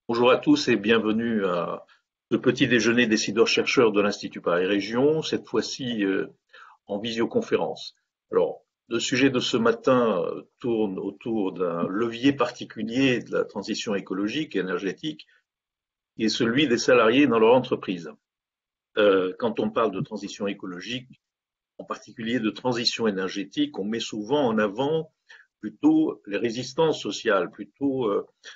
Bonjour à tous et bienvenue à ce petit déjeuner décideurs-chercheurs de l'Institut Paris Région, cette fois-ci en visioconférence. Alors, le sujet de ce matin tourne autour d'un levier particulier de la transition écologique et énergétique, qui est celui des salariés dans leur entreprise. Quand on parle de transition écologique, en particulier de transition énergétique, on met souvent en avant plutôt les résistances sociales, plutôt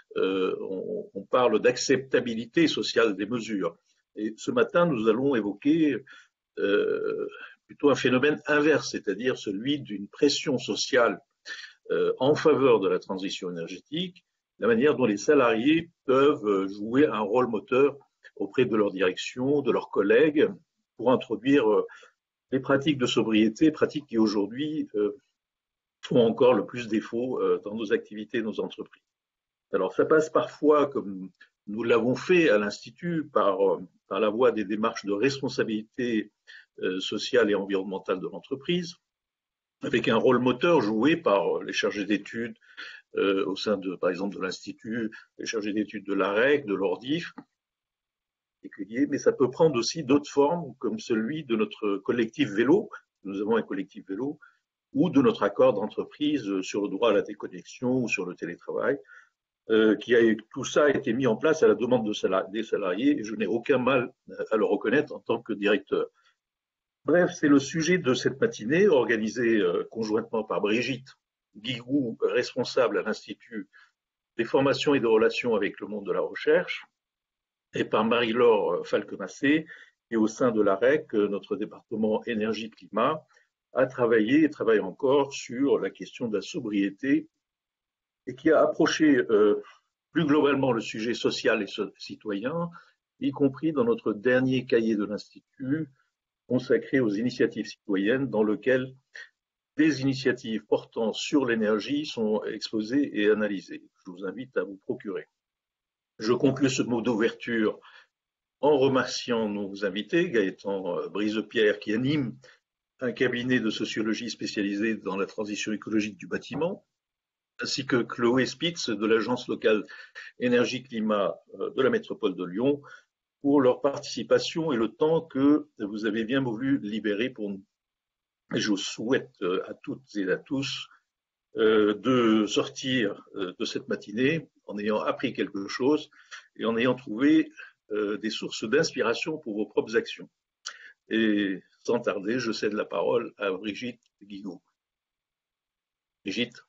on parle d'acceptabilité sociale des mesures. Et ce matin, nous allons évoquer euh, plutôt un phénomène inverse, c'est-à-dire celui d'une pression sociale en faveur de la transition énergétique, la manière dont les salariés peuvent jouer un rôle moteur auprès de leur direction, de leurs collègues, pour introduire les pratiques de sobriété, pratiques qui aujourd'hui font encore le plus défaut dans nos activités, nos entreprises. Alors ça passe parfois, comme nous l'avons fait à l'Institut, par la voie des démarches de responsabilité sociale et environnementale de l'entreprise, avec un rôle moteur joué par les chargés d'études au sein de, par exemple, de l'Institut, les chargés d'études de l'AREC, de l'ORDIF, mais ça peut prendre aussi d'autres formes, comme celui de notre collectif vélo. Nous avons un collectif vélo, ou de notre accord d'entreprise sur le droit à la déconnexion ou sur le télétravail, tout ça a été mis en place à la demande des salariés et je n'ai aucun mal à le reconnaître en tant que directeur. Bref, c'est le sujet de cette matinée organisée conjointement par Brigitte Guigou, responsable à l'Institut des formations et des relations avec le monde de la recherche, et par Marie-Laure Falquemassé, qui au sein de l'AREC, notre département énergie-climat, a travaillé et travaille encore sur la question de la sobriété et qui a approché plus globalement le sujet social et citoyen, y compris dans notre dernier cahier de l'Institut consacré aux initiatives citoyennes, dans lequel des initiatives portant sur l'énergie sont exposées et analysées. Je vous invite à vous procurer. Je conclue ce mot d'ouverture en remerciant nos invités, Gaëtan Brisepierre, qui anime un cabinet de sociologie spécialisé dans la transition écologique du bâtiment, ainsi que Chloé Spitz de l'agence locale énergie-climat de la métropole de Lyon pour leur participation et le temps que vous avez bien voulu libérer pour nous. Et je vous souhaite à toutes et à tous de sortir de cette matinée en ayant appris quelque chose et en ayant trouvé des sources d'inspiration pour vos propres actions. Et sans tarder, je cède la parole à Brigitte Guigou. Brigitte.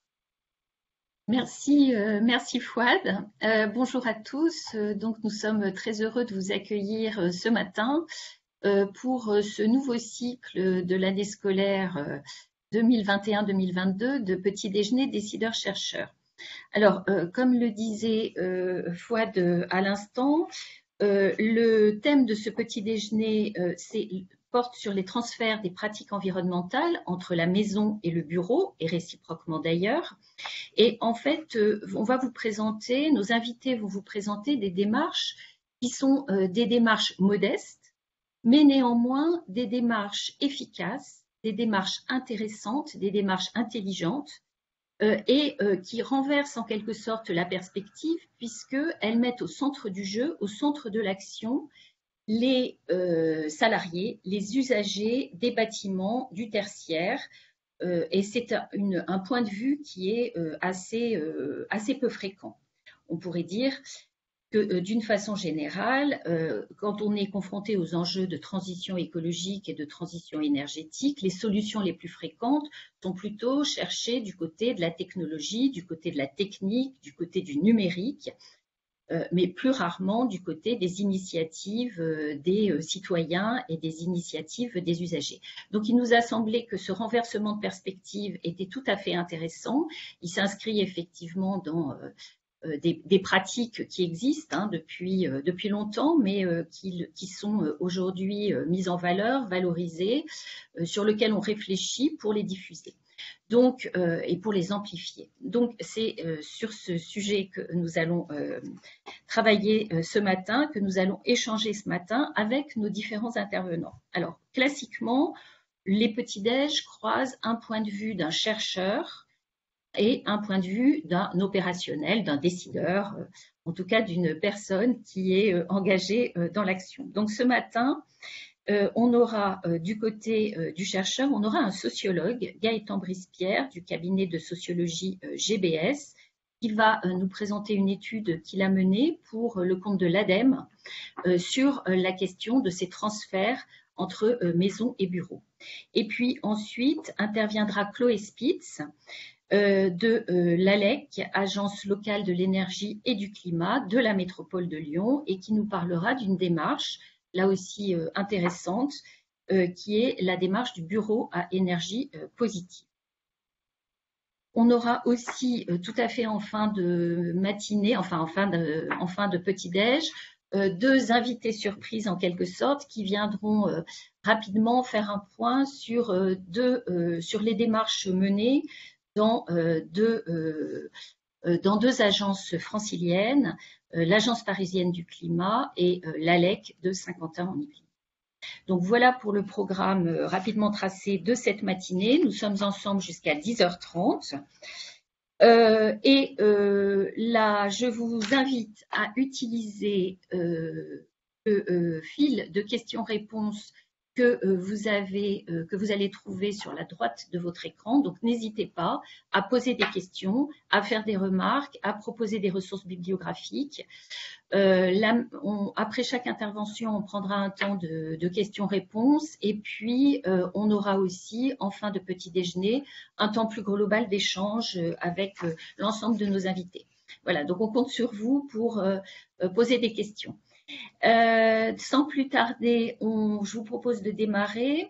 Merci Fouad. Bonjour à tous. Donc nous sommes très heureux de vous accueillir ce matin pour ce nouveau cycle de l'année scolaire 2021-2022 de petit déjeuner décideurs-chercheurs. Alors, comme le disait Fouad à l'instant, le thème de ce petit déjeuner porte sur les transferts des pratiques environnementales entre la maison et le bureau, et réciproquement d'ailleurs. Et en fait, on va vous présenter, nos invités vont vous présenter des démarches qui sont des démarches modestes, mais néanmoins des démarches efficaces, des démarches intéressantes, des démarches intelligentes, et qui renversent en quelque sorte la perspective, puisqu'elles mettent au centre du jeu, au centre de l'action, les salariés, les usagers des bâtiments, du tertiaire, et c'est un point de vue qui est assez peu fréquent. On pourrait dire que d'une façon générale, quand on est confronté aux enjeux de transition écologique et de transition énergétique, les solutions les plus fréquentes sont plutôt cherchées du côté de la technologie, du côté de la technique, du côté du numérique, mais plus rarement du côté des initiatives des citoyens et des initiatives des usagers. Donc il nous a semblé que ce renversement de perspective était tout à fait intéressant. Il s'inscrit effectivement dans des pratiques qui existent depuis longtemps, mais qui sont aujourd'hui mises en valeur, valorisées, sur lesquelles on réfléchit pour les diffuser. Donc, et pour les amplifier. Donc, c'est sur ce sujet que nous allons travailler ce matin, que nous allons échanger ce matin avec nos différents intervenants. Alors, classiquement, les petits-déj croisent un point de vue d'un chercheur et un point de vue d'un opérationnel, d'un décideur, en tout cas d'une personne qui est engagée dans l'action. Donc ce matin, on aura du côté du chercheur, on aura un sociologue, Gaëtan Brispierre, du cabinet de sociologie GBS, qui va nous présenter une étude qu'il a menée pour le compte de l'ADEME sur la question de ces transferts entre maisons et bureaux. Et puis ensuite interviendra Chloé Spitz de l'ALEC, Agence locale de l'énergie et du climat de la métropole de Lyon, et qui nous parlera d'une démarche, là aussi intéressante, qui est la démarche du bureau à énergie positive. On aura aussi tout à fait en fin de matinée, enfin en fin de petit-déj, deux invités surprises en quelque sorte qui viendront rapidement faire un point sur les démarches menées dans deux agences franciliennes, l'Agence parisienne du climat et l'ALEC de Saint-Quentin en Yvelines. Donc voilà pour le programme rapidement tracé de cette matinée. Nous sommes ensemble jusqu'à 10h30. Là, je vous invite à utiliser le fil de questions-réponses que vous allez trouver sur la droite de votre écran. Donc, n'hésitez pas à poser des questions, à faire des remarques, à proposer des ressources bibliographiques. Après chaque intervention, on prendra un temps de questions-réponses et puis on aura aussi, en fin de petit déjeuner, un temps plus global d'échange avec l'ensemble de nos invités. Voilà, donc on compte sur vous pour poser des questions. Sans plus tarder, je vous propose de démarrer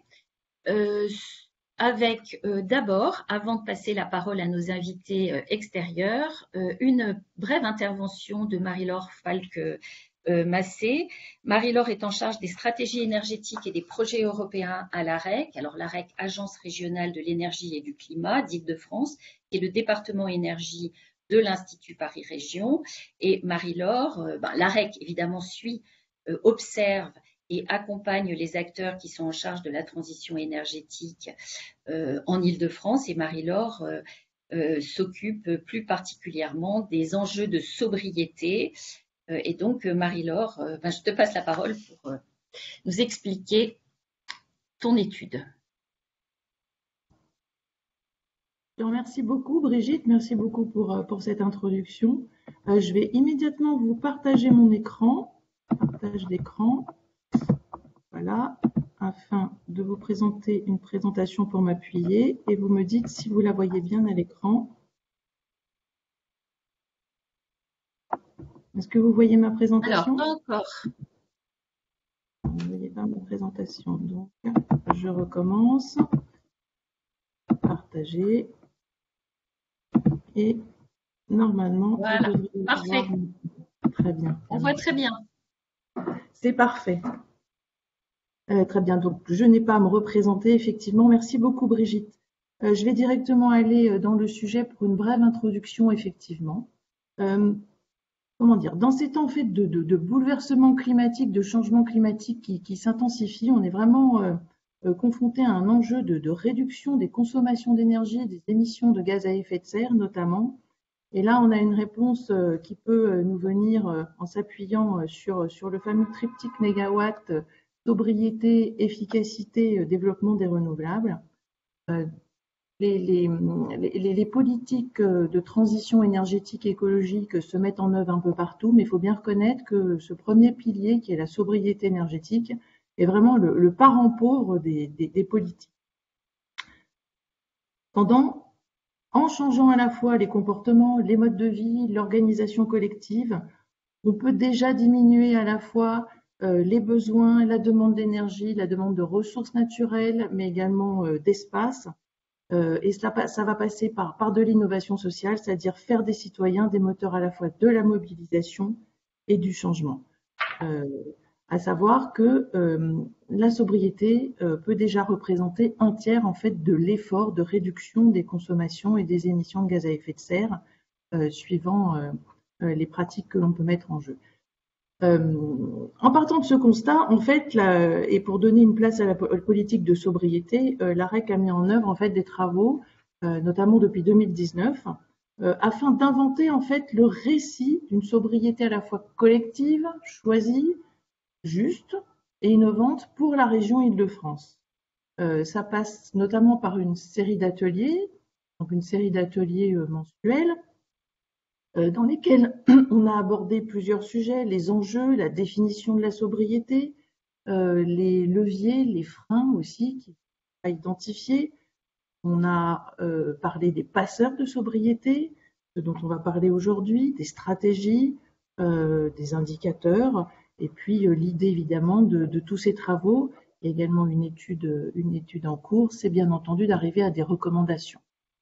avec d'abord, avant de passer la parole à nos invités extérieurs, une brève intervention de Marie-Laure Falque-Massé. Marie-Laure est en charge des stratégies énergétiques et des projets européens à l'AREC. Alors l'AREC, Agence régionale de l'énergie et du climat d'Île-de-France, qui est le département énergie de l'Institut Paris Région. Et Marie-Laure, l'AREC évidemment suit, observe et accompagne les acteurs qui sont en charge de la transition énergétique en Île-de-France. Et Marie-Laure s'occupe plus particulièrement des enjeux de sobriété. Et donc, Marie-Laure, je te passe la parole pour nous expliquer ton étude. Merci beaucoup Brigitte, merci beaucoup pour cette introduction. Je vais immédiatement vous partager mon écran, partage d'écran, voilà, afin de vous présenter une présentation pour m'appuyer et vous me dites si vous la voyez bien à l'écran. Est-ce que vous voyez ma présentation? Alors, pas encore. Vous ne voyez pas ma présentation, donc je recommence. Partager. Et normalement, voilà, parfait. Très bien. On voit très bien. C'est parfait. Très bien. Donc, je n'ai pas à me représenter, effectivement. Merci beaucoup, Brigitte. Je vais directement aller dans le sujet pour une brève introduction, effectivement. Comment dire? Dans ces temps faits de bouleversement climatique, de changement climatique qui s'intensifie, on est vraiment confronté à un enjeu de réduction des consommations d'énergie, des émissions de gaz à effet de serre notamment. Et là, on a une réponse qui peut nous venir en s'appuyant sur le fameux triptyque mégawatt, sobriété, efficacité, développement des renouvelables. Les politiques de transition énergétique et écologique se mettent en œuvre un peu partout, mais il faut bien reconnaître que ce premier pilier, qui est la sobriété énergétique, est vraiment le parent pauvre des politiques. En changeant à la fois les comportements, les modes de vie, l'organisation collective, on peut déjà diminuer à la fois les besoins, la demande d'énergie, la demande de ressources naturelles, mais également d'espace. Et ça va passer par de l'innovation sociale, c'est-à-dire faire des citoyens des moteurs à la fois de la mobilisation et du changement. À savoir que la sobriété peut déjà représenter un tiers en fait de l'effort de réduction des consommations et des émissions de gaz à effet de serre, suivant les pratiques que l'on peut mettre en jeu. En partant de ce constat, en fait, et pour donner une place à la politique de sobriété, l'AREC a mis en œuvre en fait des travaux notamment depuis 2019, afin d'inventer en fait le récit d'une sobriété à la fois collective, choisie, juste et innovante pour la région Île-de-France. Ça passe notamment par une série d'ateliers, donc une série d'ateliers mensuels, dans lesquels on a abordé plusieurs sujets, les enjeux, la définition de la sobriété, les leviers, les freins aussi qu'il faut identifier. On a parlé des passeurs de sobriété, ce dont on va parler aujourd'hui, des stratégies, des indicateurs, et puis l'idée évidemment de tous ces travaux, il y a également une étude en cours, c'est bien entendu d'arriver à des recommandations.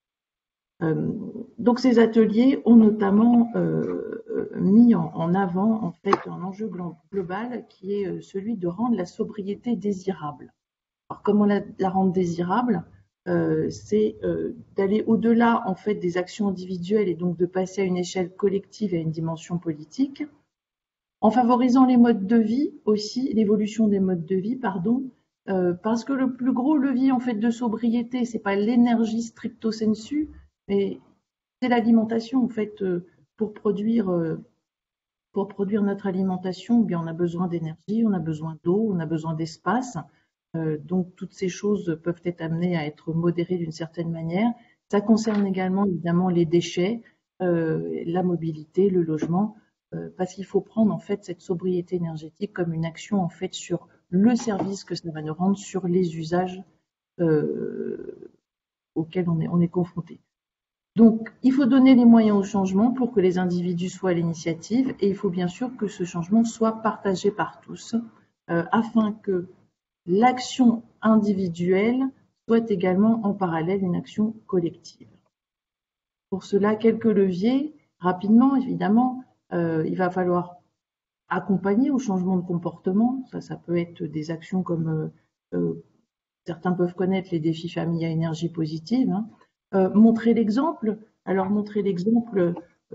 Donc ces ateliers ont notamment mis en avant en fait un enjeu global qui est celui de rendre la sobriété désirable. Alors comment la rendre désirable? C'est d'aller au-delà en fait des actions individuelles et donc de passer à une échelle collective et à une dimension politique, en favorisant les modes de vie aussi, l'évolution des modes de vie, pardon, parce que le plus gros levier en fait de sobriété, c'est pas l'énergie stricto sensu, mais c'est l'alimentation en fait. Pour produire notre alimentation, eh bien on a besoin d'énergie, on a besoin d'eau, on a besoin d'espace. Donc toutes ces choses peuvent être amenées à être modérées d'une certaine manière. Ça concerne également évidemment les déchets, la mobilité, le logement, parce qu'il faut prendre en fait cette sobriété énergétique comme une action en fait sur le service que ça va nous rendre, sur les usages auxquels on est confronté. Donc, il faut donner les moyens au changement pour que les individus soient à l'initiative et il faut bien sûr que ce changement soit partagé par tous afin que l'action individuelle soit également en parallèle une action collective. Pour cela, quelques leviers. Rapidement, évidemment, il va falloir accompagner au changement de comportement. Ça peut être des actions comme certains peuvent connaître les défis famille à énergie positive. Montrer l'exemple. Alors montrer l'exemple,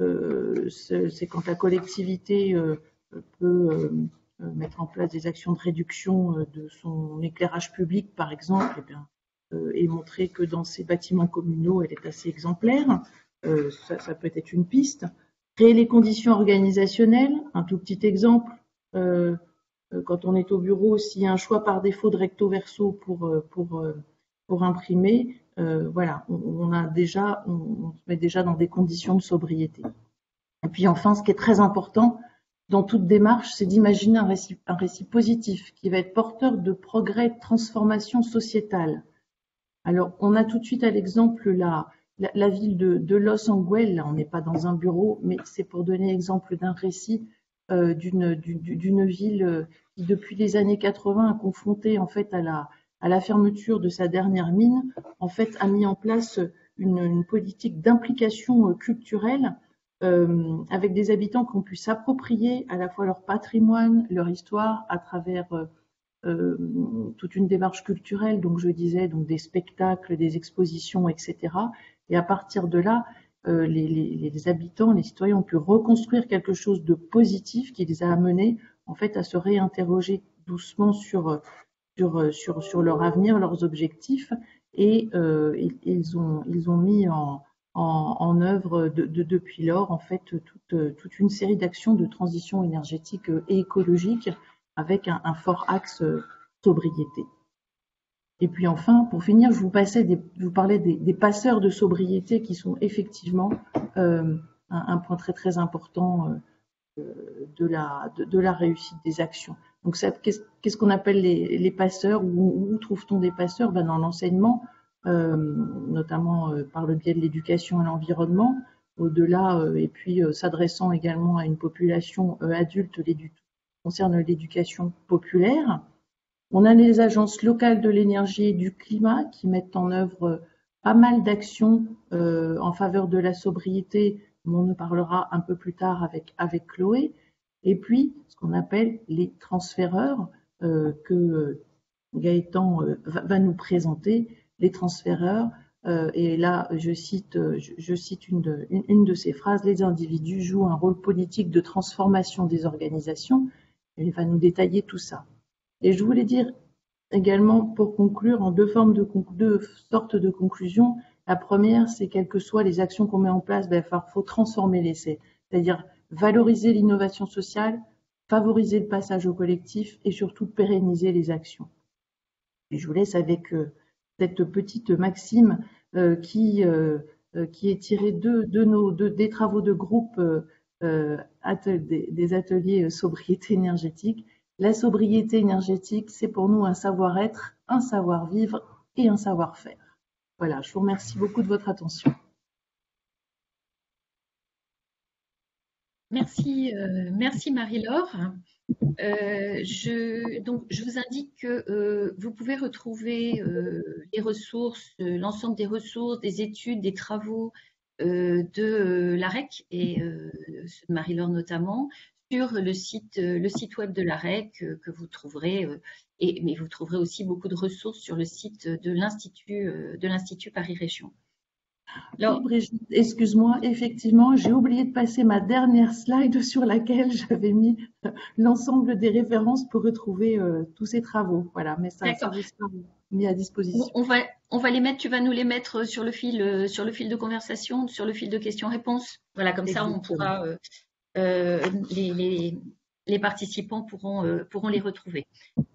c'est quand la collectivité peut mettre en place des actions de réduction de son éclairage public, par exemple, et montrer que dans ces bâtiments communaux, elle est assez exemplaire. Ça peut être une piste. Créer les conditions organisationnelles. Un tout petit exemple. Quand on est au bureau, s'il y a un choix par défaut de recto verso pour imprimer, voilà, on se met déjà dans des conditions de sobriété. Et puis enfin, ce qui est très important dans toute démarche, c'est d'imaginer un récit positif qui va être porteur de progrès, de transformation sociétale. Alors, on a tout de suite à l'exemple la ville de Los Angeles. Là, on n'est pas dans un bureau, mais c'est pour donner l'exemple d'un récit d'une ville qui, depuis les années 80, a confronté en fait à la fermeture de sa dernière mine, en fait, a mis en place une politique d'implication culturelle avec des habitants qui ont pu s'approprier à la fois leur patrimoine, leur histoire, à travers toute une démarche culturelle, donc je disais, donc des spectacles, des expositions, etc. Et à partir de là, les habitants, les citoyens ont pu reconstruire quelque chose de positif qui les a amenés en fait à se réinterroger doucement sur leur avenir, leurs objectifs, et ils ont mis en œuvre depuis lors en fait toute une série d'actions de transition énergétique et écologique avec un fort axe sobriété. Et puis enfin, pour finir, je vous parlais des passeurs de sobriété qui sont effectivement un point très très important de la réussite des actions. Donc qu'est-ce qu'on appelle les passeurs? Où trouve-t-on des passeurs? Dans l'enseignement, notamment par le biais de l'éducation à l'environnement, au-delà, et puis s'adressant également à une population adulte, concerne l'éducation populaire. On a les agences locales de l'énergie et du climat qui mettent en œuvre pas mal d'actions en faveur de la sobriété, mais on en parlera un peu plus tard avec Chloé. Et puis, ce qu'on appelle les transféreurs que Gaëtan va nous présenter, les transféreurs. Et là, je cite une de ces phrases, les individus jouent un rôle politique de transformation des organisations. Il va nous détailler tout ça. Et je voulais dire également, pour conclure, en deux sortes de conclusions, La première, c'est quelles que soient les actions qu'on met en place, il faut transformer l'essai, c'est-à-dire valoriser l'innovation sociale, favoriser le passage au collectif et surtout pérenniser les actions. Et je vous laisse avec cette petite maxime qui est tirée des travaux de groupe des ateliers sobriété énergétique. La sobriété énergétique, c'est pour nous un savoir-être, un savoir-vivre et un savoir-faire. Voilà, je vous remercie beaucoup de votre attention. Merci, merci Marie-Laure. Je vous indique que vous pouvez retrouver les ressources, l'ensemble des ressources, des études, des travaux de l'AREC et ceux de Marie-Laure notamment sur le site web de l'AREC que vous trouverez, mais vous trouverez aussi beaucoup de ressources sur le site de l'Institut Paris Région. Alors, Brigitte, excuse-moi, effectivement, j'ai oublié de passer ma dernière slide sur laquelle j'avais mis l'ensemble des références pour retrouver tous ces travaux. Voilà, mais ça vous sera mis à disposition. On va les mettre, tu vas nous les mettre sur le fil de conversation, sur le fil de questions-réponses. Voilà, comme ça, on pourra, les participants pourront les retrouver.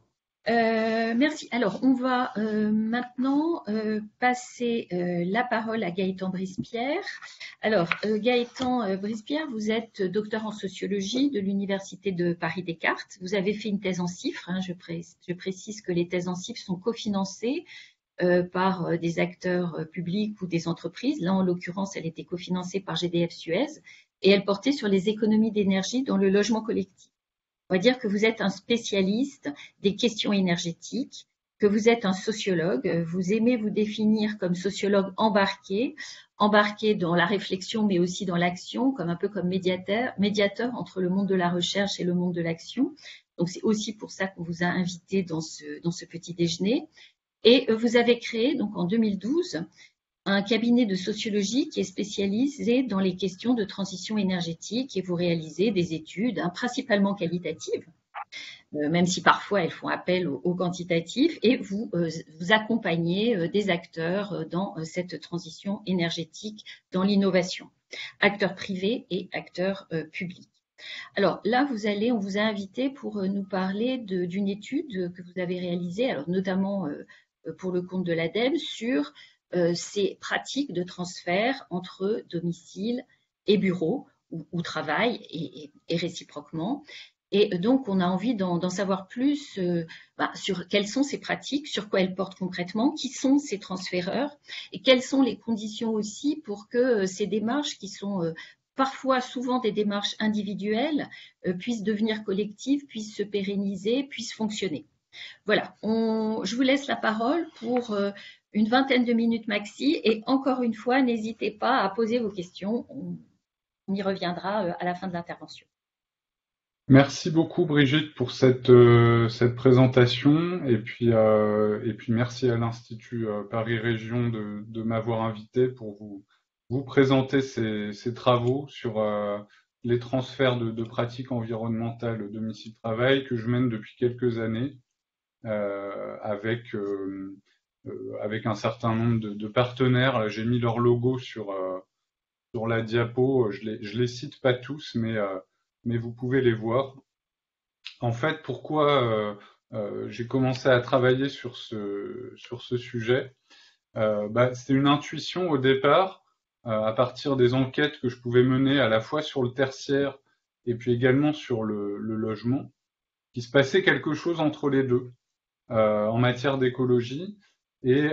Merci. Alors, on va maintenant passer la parole à Gaëtan Brispierre. Alors, Gaëtan Brispierre, vous êtes docteur en sociologie de l'Université de Paris-Descartes. Vous avez fait une thèse en CIFRE. Hein, je précise que les thèses en CIFRE sont cofinancées par des acteurs publics ou des entreprises. Là, en l'occurrence, elle était cofinancée par GDF Suez et elle portait sur les économies d'énergie dans le logement collectif. On va dire que vous êtes un spécialiste des questions énergétiques, que vous êtes un sociologue. Vous aimez vous définir comme sociologue embarqué dans la réflexion, mais aussi dans l'action, un peu comme médiateur entre le monde de la recherche et le monde de l'action. Donc, c'est aussi pour ça qu'on vous a invité dans ce petit déjeuner. Et vous avez créé, donc en 2012, un cabinet de sociologie qui est spécialisé dans les questions de transition énergétique et vous réalisez des études principalement qualitatives, même si parfois elles font appel au quantitatif, et vous accompagnez des acteurs dans cette transition énergétique, dans l'innovation, acteurs privés et acteurs publics. Alors là, on vous a invité pour nous parler d'une étude que vous avez réalisée, alors notamment pour le compte de l'ADEME, sur ces pratiques de transfert entre domicile et bureau ou travail et réciproquement. Et donc, on a envie d'en savoir plus sur quelles sont ces pratiques, sur quoi elles portent concrètement, qui sont ces transféreurs et quelles sont les conditions aussi pour que ces démarches qui sont parfois, souvent des démarches individuelles, puissent devenir collectives, puissent se pérenniser, puissent fonctionner. Voilà, je vous laisse la parole pour une vingtaine de minutes maxi et encore une fois, n'hésitez pas à poser vos questions. On y reviendra à la fin de l'intervention. Merci beaucoup Brigitte pour cette présentation et puis merci à l'Institut Paris Région de m'avoir invité pour vous présenter ces travaux sur les transferts de pratiques environnementales domicile-travail que je mène depuis quelques années avec un certain nombre de partenaires. J'ai mis leur logo sur la diapo. Je les cite pas tous, mais vous pouvez les voir. En fait, pourquoi j'ai commencé à travailler sur ce sujet? C'était une intuition au départ, à partir des enquêtes que je pouvais mener à la fois sur le tertiaire et puis également sur le logement, qu'il se passait quelque chose entre les deux en matière d'écologie et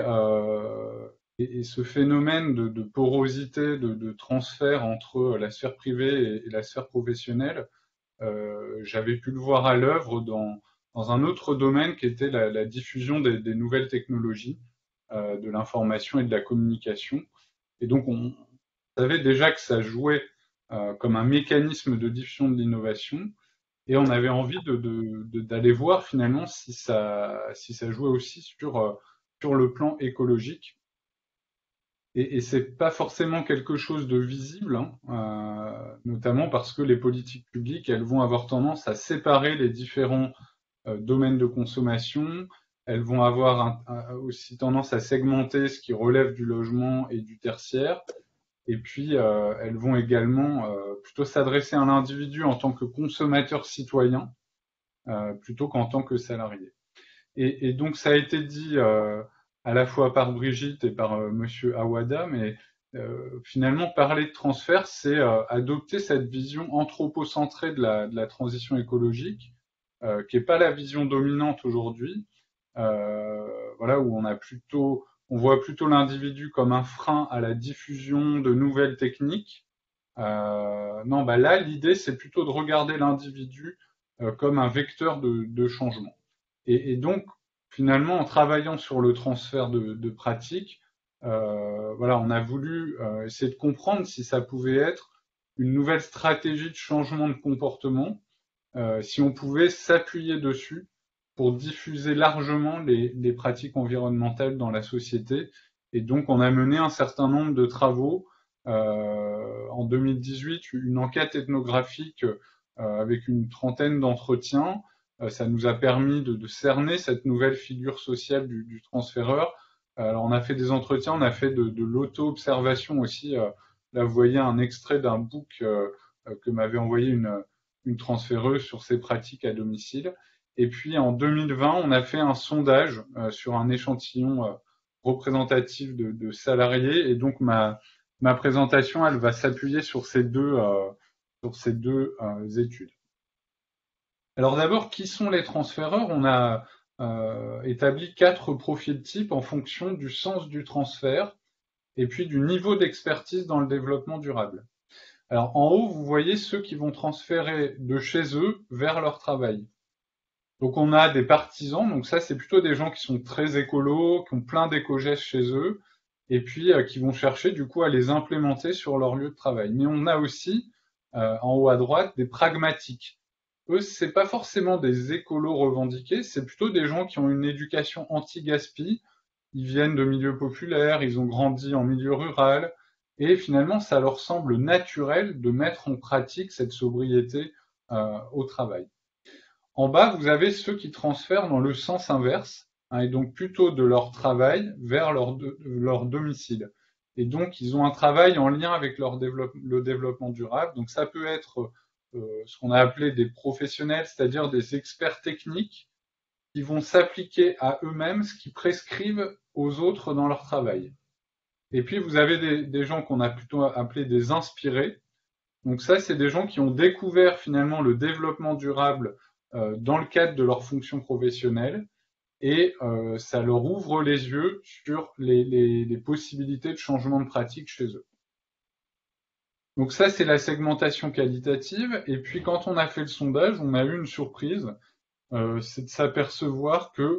ce phénomène de porosité, de transfert entre la sphère privée et la sphère professionnelle, j'avais pu le voir à l'œuvre dans un autre domaine qui était la diffusion des nouvelles technologies, de l'information et de la communication. Et donc, on savait déjà que ça jouait comme un mécanisme de diffusion de l'innovation, et on avait envie d'aller voir finalement si ça jouait aussi sur le plan écologique. Et c'est pas forcément quelque chose de visible, notamment parce que les politiques publiques, elles vont avoir tendance à séparer les différents domaines de consommation elles vont avoir aussi tendance à segmenter ce qui relève du logement et du tertiaire. Et puis, elles vont également plutôt s'adresser à l'individu en tant que consommateur citoyen, plutôt qu'en tant que salarié. Et donc, ça a été dit à la fois par Brigitte et par Monsieur Awada, mais finalement, parler de transfert, c'est adopter cette vision anthropocentrée de la transition écologique, qui n'est pas la vision dominante aujourd'hui, voilà, où on voit plutôt l'individu comme un frein à la diffusion de nouvelles techniques. Non, bah là, l'idée, c'est plutôt de regarder l'individu comme un vecteur de changement. Et donc, finalement, en travaillant sur le transfert de pratiques, voilà, on a voulu essayer de comprendre si ça pouvait être une nouvelle stratégie de changement de comportement, si on pouvait s'appuyer dessus pour diffuser largement les pratiques environnementales dans la société. Et donc, on a mené un certain nombre de travaux. En 2018, une enquête ethnographique avec une trentaine d'entretiens. Ça nous a permis de cerner cette nouvelle figure sociale du transféreur. Alors, on a fait des entretiens, on a fait de l'auto-observation aussi. Là, vous voyez un extrait d'un book que m'avait envoyé une transféreuse sur ses pratiques à domicile. Et puis, en 2020, on a fait un sondage sur un échantillon représentatif de salariés. Et donc, ma présentation, elle va s'appuyer sur ces deux études. Alors d'abord, qui sont les transféreurs? On a établi 4 profils types en fonction du sens du transfert et puis du niveau d'expertise dans le développement durable. Alors en haut, vous voyez ceux qui vont transférer de chez eux vers leur travail. Donc on a des partisans, donc ça c'est plutôt des gens qui sont très écolos, qui ont plein d'éco-gestes chez eux, et puis qui vont chercher du coup à les implémenter sur leur lieu de travail. Mais on a aussi en haut à droite des pragmatiques. Eux, c'est pas forcément des écolos revendiqués, c'est plutôt des gens qui ont une éducation anti-gaspi. Ils viennent de milieux populaires, ils ont grandi en milieu rural, et finalement, ça leur semble naturel de mettre en pratique cette sobriété au travail. En bas, vous avez ceux qui transfèrent dans le sens inverse, hein, et donc plutôt de leur travail vers leur domicile. Et donc, ils ont un travail en lien avec le développement durable. Donc, ça peut être ce qu'on a appelé des professionnels, c'est-à-dire des experts techniques qui vont s'appliquer à eux-mêmes ce qu'ils prescrivent aux autres dans leur travail. Et puis, vous avez des gens qu'on a plutôt appelés des inspirés. Donc ça, c'est des gens qui ont découvert finalement le développement durable dans le cadre de leur fonction professionnelle et ça leur ouvre les yeux sur les possibilités de changement de pratique chez eux. Donc ça, c'est la segmentation qualitative. Et puis quand on a fait le sondage, on a eu une surprise, c'est de s'apercevoir que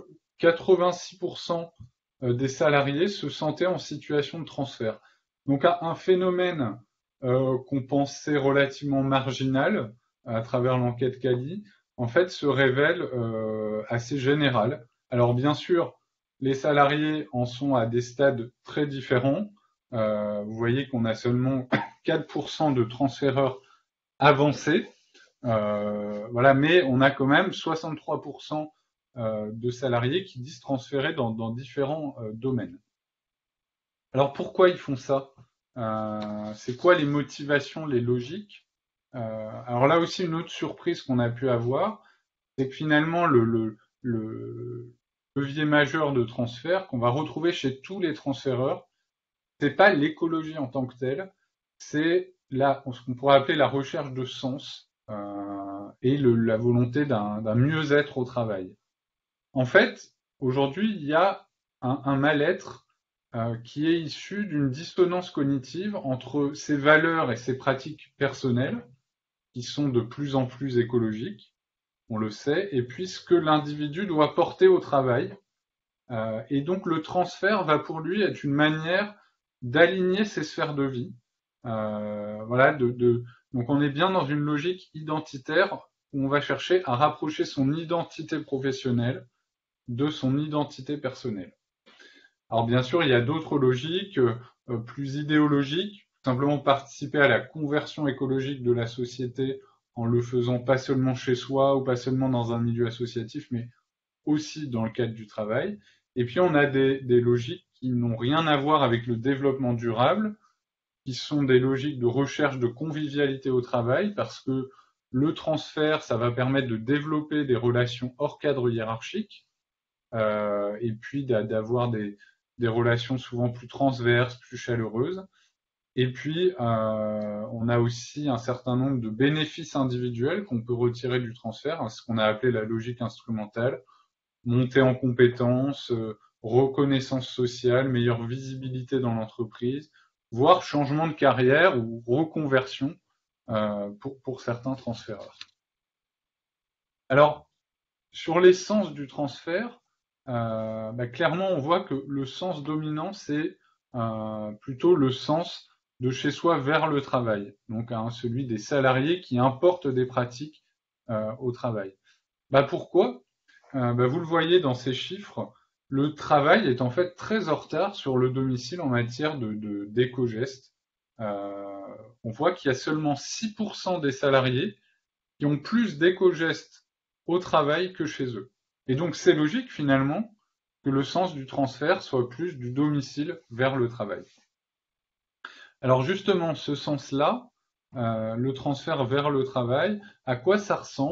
86% des salariés se sentaient en situation de transfert. Donc un phénomène qu'on pensait relativement marginal à travers l'enquête Quali, en fait, se révèle assez général. Alors bien sûr, les salariés en sont à des stades très différents. Vous voyez qu'on a seulement 4% de transféreurs avancés, voilà, mais on a quand même 63% de salariés qui disent transférer dans différents domaines. Alors pourquoi ils font ça? C'est quoi les motivations, les logiques? Alors là aussi, une autre surprise qu'on a pu avoir, c'est que finalement, le levier majeur de transfert qu'on va retrouver chez tous les transféreurs, c'est pas l'écologie en tant que telle, c'est ce qu'on pourrait appeler la recherche de sens et la volonté d'un mieux-être au travail. En fait, aujourd'hui, il y a un mal-être qui est issu d'une dissonance cognitive entre ses valeurs et ses pratiques personnelles, qui sont de plus en plus écologiques, on le sait, et puis ce que l'individu doit porter au travail. Et donc le transfert va pour lui être une manière d'aligner ses sphères de vie. Voilà, donc on est bien dans une logique identitaire où on va chercher à rapprocher son identité professionnelle de son identité personnelle. Alors bien sûr, il y a d'autres logiques plus idéologiques, simplement participer à la conversion écologique de la société en le faisant pas seulement chez soi ou pas seulement dans un milieu associatif, mais aussi dans le cadre du travail. Et puis on a des logiques qui n'ont rien à voir avec le développement durable, qui sont des logiques de recherche de convivialité au travail, parce que le transfert, ça va permettre de développer des relations hors cadre hiérarchique, et puis d'avoir des relations souvent plus transverses, plus chaleureuses. Et puis, on a aussi un certain nombre de bénéfices individuels qu'on peut retirer du transfert, hein, ce qu'on a appelé la logique instrumentale, montée en compétences, reconnaissance sociale, meilleure visibilité dans l'entreprise, voire changement de carrière ou reconversion pour certains transféreurs. Alors, sur l'essence du transfert, clairement, on voit que le sens dominant, c'est plutôt le sens de chez soi vers le travail, donc celui des salariés qui importent des pratiques au travail. Pourquoi ? Vous le voyez dans ces chiffres, le travail est en fait très en retard sur le domicile en matière d'éco-gestes. On voit qu'il y a seulement 6% des salariés qui ont plus d'éco-gestes au travail que chez eux. Et donc c'est logique finalement que le sens du transfert soit plus du domicile vers le travail. Alors justement, ce sens-là, le transfert vers le travail, à quoi ça ressemble ?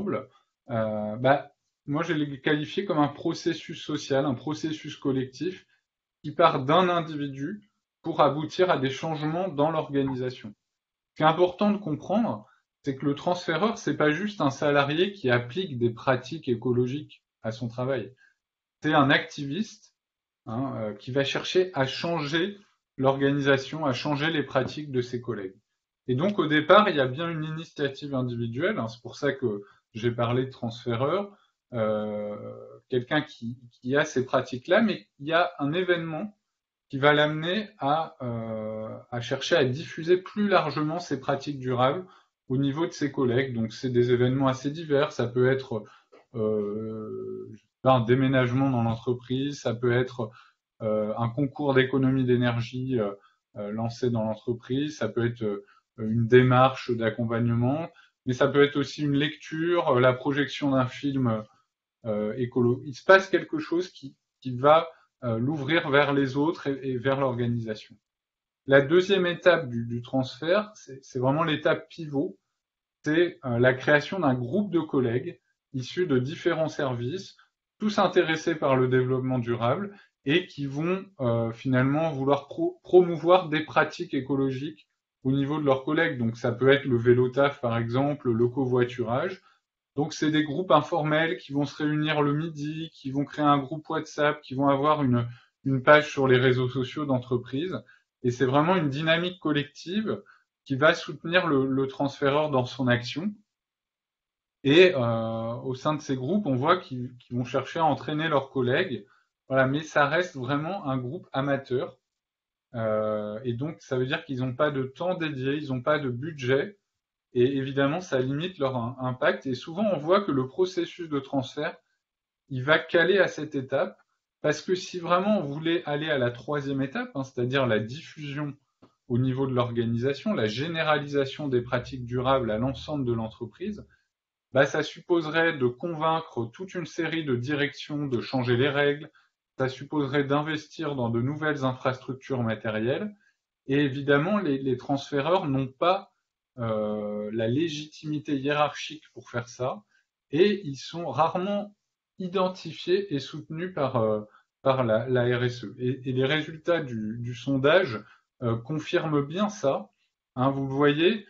Moi, je l'ai qualifié comme un processus social, un processus collectif qui part d'un individu pour aboutir à des changements dans l'organisation. Ce qui est important de comprendre, c'est que le transféreur, c'est pas juste un salarié qui applique des pratiques écologiques à son travail. C'est un activiste qui va chercher à changer l'organisation, à changer les pratiques de ses collègues. Et donc, au départ, il y a bien une initiative individuelle. C'est pour ça que j'ai parlé de transféreur. Quelqu'un qui a ces pratiques-là, mais il y a un événement qui va l'amener à chercher à diffuser plus largement ces pratiques durables au niveau de ses collègues. Donc c'est des événements assez divers, ça peut être un déménagement dans l'entreprise, ça peut être un concours d'économie d'énergie lancé dans l'entreprise, ça peut être une démarche d'accompagnement, mais ça peut être aussi une lecture, la projection d'un film écolo. Il se passe quelque chose qui va l'ouvrir vers les autres et vers l'organisation. La deuxième étape du transfert, c'est vraiment l'étape pivot, c'est la création d'un groupe de collègues issus de différents services, tous intéressés par le développement durable et qui vont finalement vouloir promouvoir des pratiques écologiques au niveau de leurs collègues. Donc ça peut être le vélo taf par exemple, le covoiturage. Donc c'est des groupes informels qui vont se réunir le midi, qui vont créer un groupe WhatsApp, qui vont avoir une page sur les réseaux sociaux d'entreprise. Et c'est vraiment une dynamique collective qui va soutenir le transféreur dans son action. Et au sein de ces groupes, on voit qu'ils vont chercher à entraîner leurs collègues. Voilà, mais ça reste vraiment un groupe amateur. Et donc ça veut dire qu'ils n'ont pas de temps dédié, ils n'ont pas de budget. Et évidemment, ça limite leur impact. Et souvent, on voit que le processus de transfert, il va caler à cette étape. Parce que si vraiment on voulait aller à la troisième étape, c'est-à-dire la diffusion au niveau de l'organisation, la généralisation des pratiques durables à l'ensemble de l'entreprise, ça supposerait de convaincre toute une série de directions de changer les règles, ça supposerait d'investir dans de nouvelles infrastructures matérielles. Et évidemment, les transféreurs n'ont pas la légitimité hiérarchique pour faire ça, et ils sont rarement identifiés et soutenus par la RSE. Et les résultats du sondage confirment bien ça. Vous le voyez,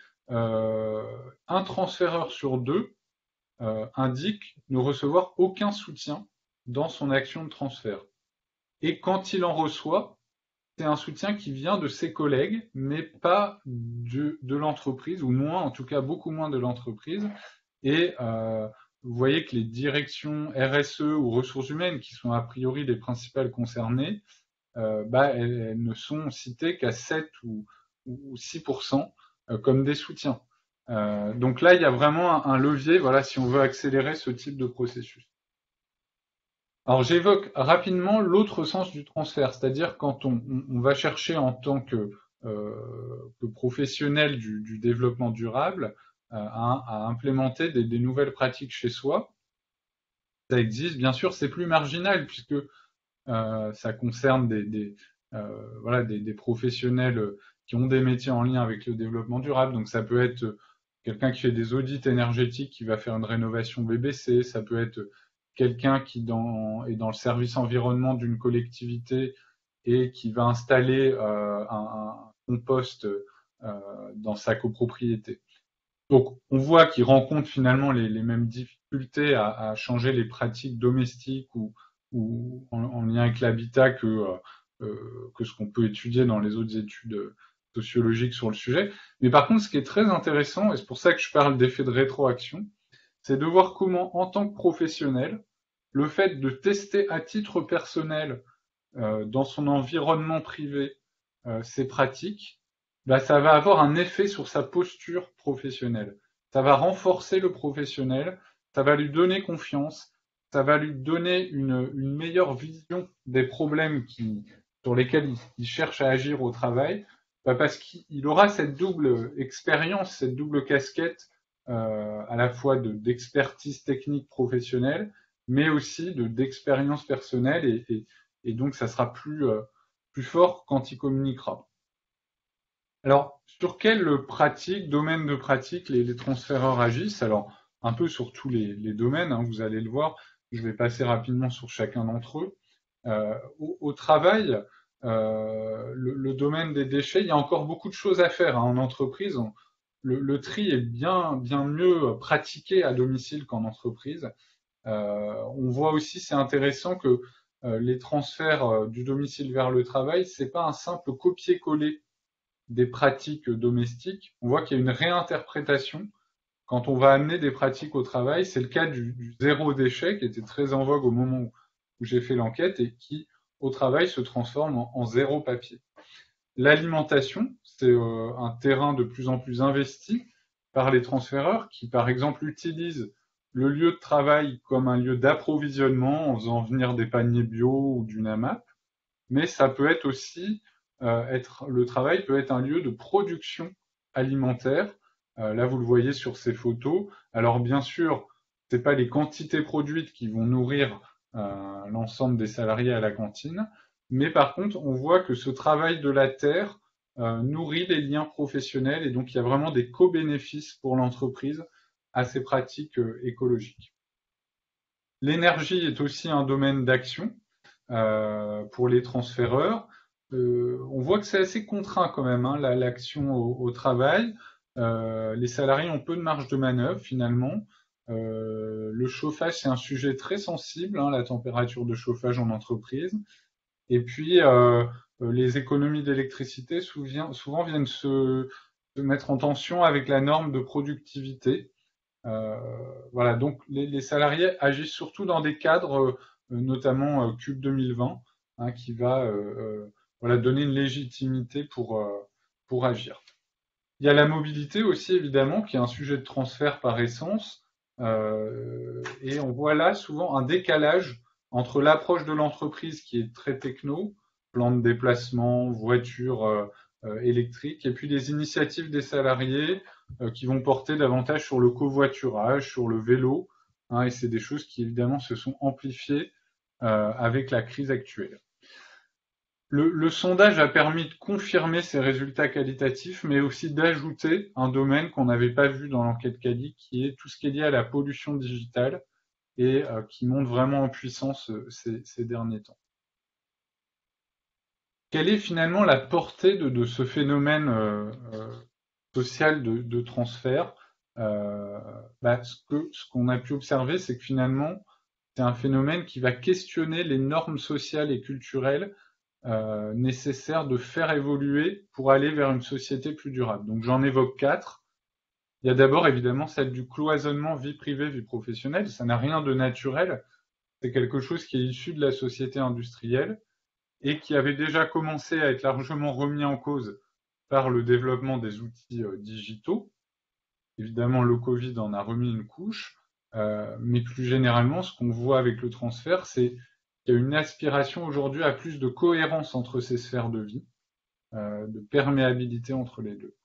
un transféreur sur deux indique ne recevoir aucun soutien dans son action de transfert. Et quand il en reçoit, c'est un soutien qui vient de ses collègues, mais pas de l'entreprise, ou moins, en tout cas beaucoup moins de l'entreprise. Et vous voyez que les directions RSE ou ressources humaines, qui sont a priori les principales concernées, elles ne sont citées qu'à 7 ou 6% comme des soutiens. Donc là, il y a vraiment un levier, voilà, si on veut accélérer ce type de processus. Alors j'évoque rapidement l'autre sens du transfert, c'est-à-dire quand on va chercher en tant que professionnel du développement durable à implémenter des nouvelles pratiques chez soi. ça existe. Bien sûr, c'est plus marginal puisque ça concerne des professionnels qui ont des métiers en lien avec le développement durable. Donc ça peut être quelqu'un qui fait des audits énergétiques qui va faire une rénovation BBC, ça peut être quelqu'un qui est dans le service environnement d'une collectivité et qui va installer un compost dans sa copropriété. Donc on voit qu'ils rencontrent finalement les mêmes difficultés à changer les pratiques domestiques ou en lien avec l'habitat que ce qu'on peut étudier dans les autres études sociologiques sur le sujet. Mais par contre, ce qui est très intéressant, et c'est pour ça que je parle d'effet de rétroaction, c'est de voir comment, en tant que professionnel, le fait de tester à titre personnel dans son environnement privé ces pratiques, bah, ça va avoir un effet sur sa posture professionnelle. Ça va renforcer le professionnel, ça va lui donner confiance, ça va lui donner une meilleure vision des problèmes sur lesquels il cherche à agir au travail, bah parce qu'il aura cette double expérience, cette double casquette à la fois d'expertise technique professionnelle, mais aussi d'expérience personnelle et donc ça sera plus fort quand il communiquera. Alors, sur quelle pratique, domaine de pratique les transféreurs agissent? Alors, un peu sur tous les domaines, hein, vous allez le voir, je vais passer rapidement sur chacun d'entre eux. Au travail, le domaine des déchets, il y a encore beaucoup de choses à faire hein, en entreprise. Le tri est bien mieux pratiqué à domicile qu'en entreprise. On voit aussi, c'est intéressant que les transferts du domicile vers le travail, c'est pas un simple copier-coller des pratiques domestiques. On voit qu'il y a une réinterprétation quand on va amener des pratiques au travail. C'est le cas du zéro déchet qui était très en vogue au moment où j'ai fait l'enquête et qui, au travail, se transforme en zéro papier. L'alimentation, c'est un terrain de plus en plus investi par les transféreurs qui, par exemple, utilisent le lieu de travail comme un lieu d'approvisionnement en faisant venir des paniers bio ou du NAMAP, mais ça peut être aussi le travail peut être un lieu de production alimentaire. Là, vous le voyez sur ces photos. Alors, bien sûr, c'est pas les quantités produites qui vont nourrir l'ensemble des salariés à la cantine, mais par contre, on voit que ce travail de la terre nourrit les liens professionnels et donc il y a vraiment des co-bénéfices pour l'entreprise à ces pratiques écologiques. L'énergie est aussi un domaine d'action pour les transféreurs. On voit que c'est assez contraint quand même, hein, l'action au travail. Les salariés ont peu de marge de manœuvre finalement. Le chauffage, c'est un sujet très sensible, hein, la température de chauffage en entreprise. Et puis, les économies d'électricité souvent viennent se mettre en tension avec la norme de productivité. Voilà, donc les salariés agissent surtout dans des cadres, notamment Cube 2020, hein, qui va voilà, donner une légitimité pour agir. Il y a la mobilité aussi, évidemment, qui est un sujet de transfert par essence. Et on voit là souvent un décalage entre l'approche de l'entreprise qui est très techno, plan de déplacement, voiture électrique, et puis les initiatives des salariés qui vont porter davantage sur le covoiturage, sur le vélo, hein, et c'est des choses qui évidemment se sont amplifiées avec la crise actuelle. Le sondage a permis de confirmer ces résultats qualitatifs, mais aussi d'ajouter un domaine qu'on n'avait pas vu dans l'enquête Quali, qui est tout ce qui est lié à la pollution digitale et qui monte vraiment en puissance ces derniers temps. Quelle est finalement la portée de ce phénomène social de transfert? Ce qu'on a pu observer, c'est que finalement, c'est un phénomène qui va questionner les normes sociales et culturelles nécessaire de faire évoluer pour aller vers une société plus durable. Donc j'en évoque 4. Il y a d'abord évidemment celle du cloisonnement vie privée, vie professionnelle. Ça n'a rien de naturel. C'est quelque chose qui est issu de la société industrielle et qui avait déjà commencé à être largement remis en cause par le développement des outils digitaux. Évidemment, le Covid en a remis une couche, mais plus généralement, ce qu'on voit avec le transfert, c'est qu'il y a une aspiration aujourd'hui à plus de cohérence entre ces sphères de vie, de perméabilité entre les deux.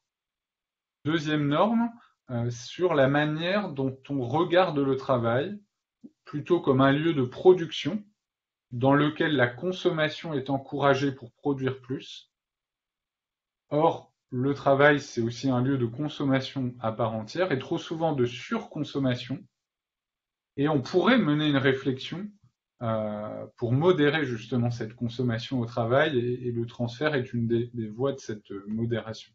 Deuxième norme, sur la manière dont on regarde le travail, plutôt comme un lieu de production dans lequel la consommation est encouragée pour produire plus. Or, le travail, c'est aussi un lieu de consommation à part entière et trop souvent de surconsommation. Et on pourrait mener une réflexion pour modérer justement cette consommation au travail et le transfert est une des voies de cette modération.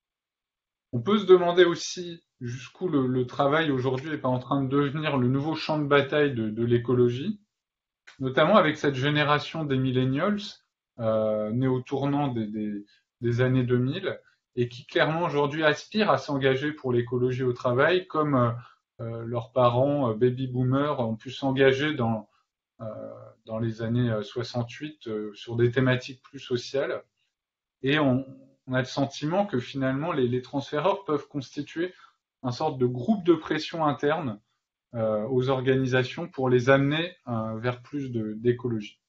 On peut se demander aussi jusqu'où le travail aujourd'hui n'est pas en train de devenir le nouveau champ de bataille de l'écologie, notamment avec cette génération des millennials nés au tournant des années 2000 et qui clairement aujourd'hui aspirent à s'engager pour l'écologie au travail comme leurs parents baby boomers ont pu s'engager dans les années 68 sur des thématiques plus sociales. Et on a le sentiment que finalement les transféreurs peuvent constituer une sorte de groupe de pression interne aux organisations pour les amener vers plus d'écologie.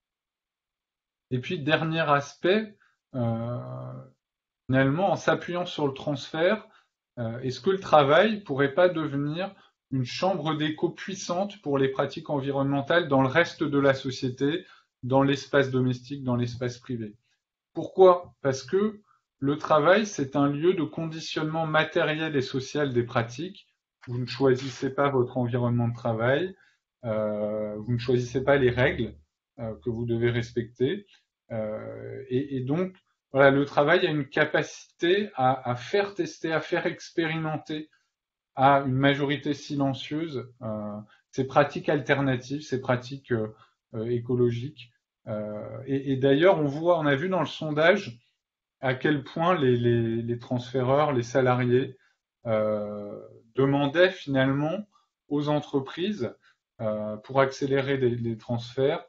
Et puis, dernier aspect, finalement, en s'appuyant sur le transfert, est-ce que le travail pourrait pas devenir une chambre d'écho puissante pour les pratiques environnementales dans le reste de la société, dans l'espace domestique, dans l'espace privé? Pourquoi? Parce que le travail, c'est un lieu de conditionnement matériel et social des pratiques. Vous ne choisissez pas votre environnement de travail, vous ne choisissez pas les règles que vous devez respecter. Et donc, voilà, le travail a une capacité à faire tester, à faire expérimenter à une majorité silencieuse ces pratiques alternatives, ces pratiques écologiques. Et d'ailleurs, on a vu dans le sondage à quel point les transféreurs, les salariés demandaient finalement aux entreprises, pour accélérer les transferts,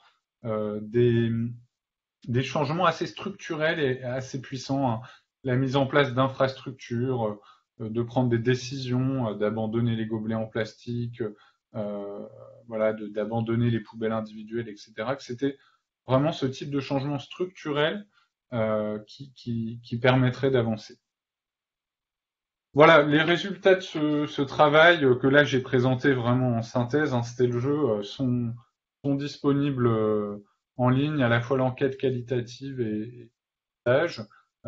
des changements assez structurels et assez puissants, hein. La mise en place d'infrastructures, de prendre des décisions, d'abandonner les gobelets en plastique, voilà, d'abandonner les poubelles individuelles, etc. Que c'était vraiment ce type de changement structurel qui permettrait d'avancer. Voilà, les résultats de ce travail que là j'ai présenté vraiment en synthèse, hein, c'était le jeu, sont disponibles en ligne, à la fois l'enquête qualitative et l'âge.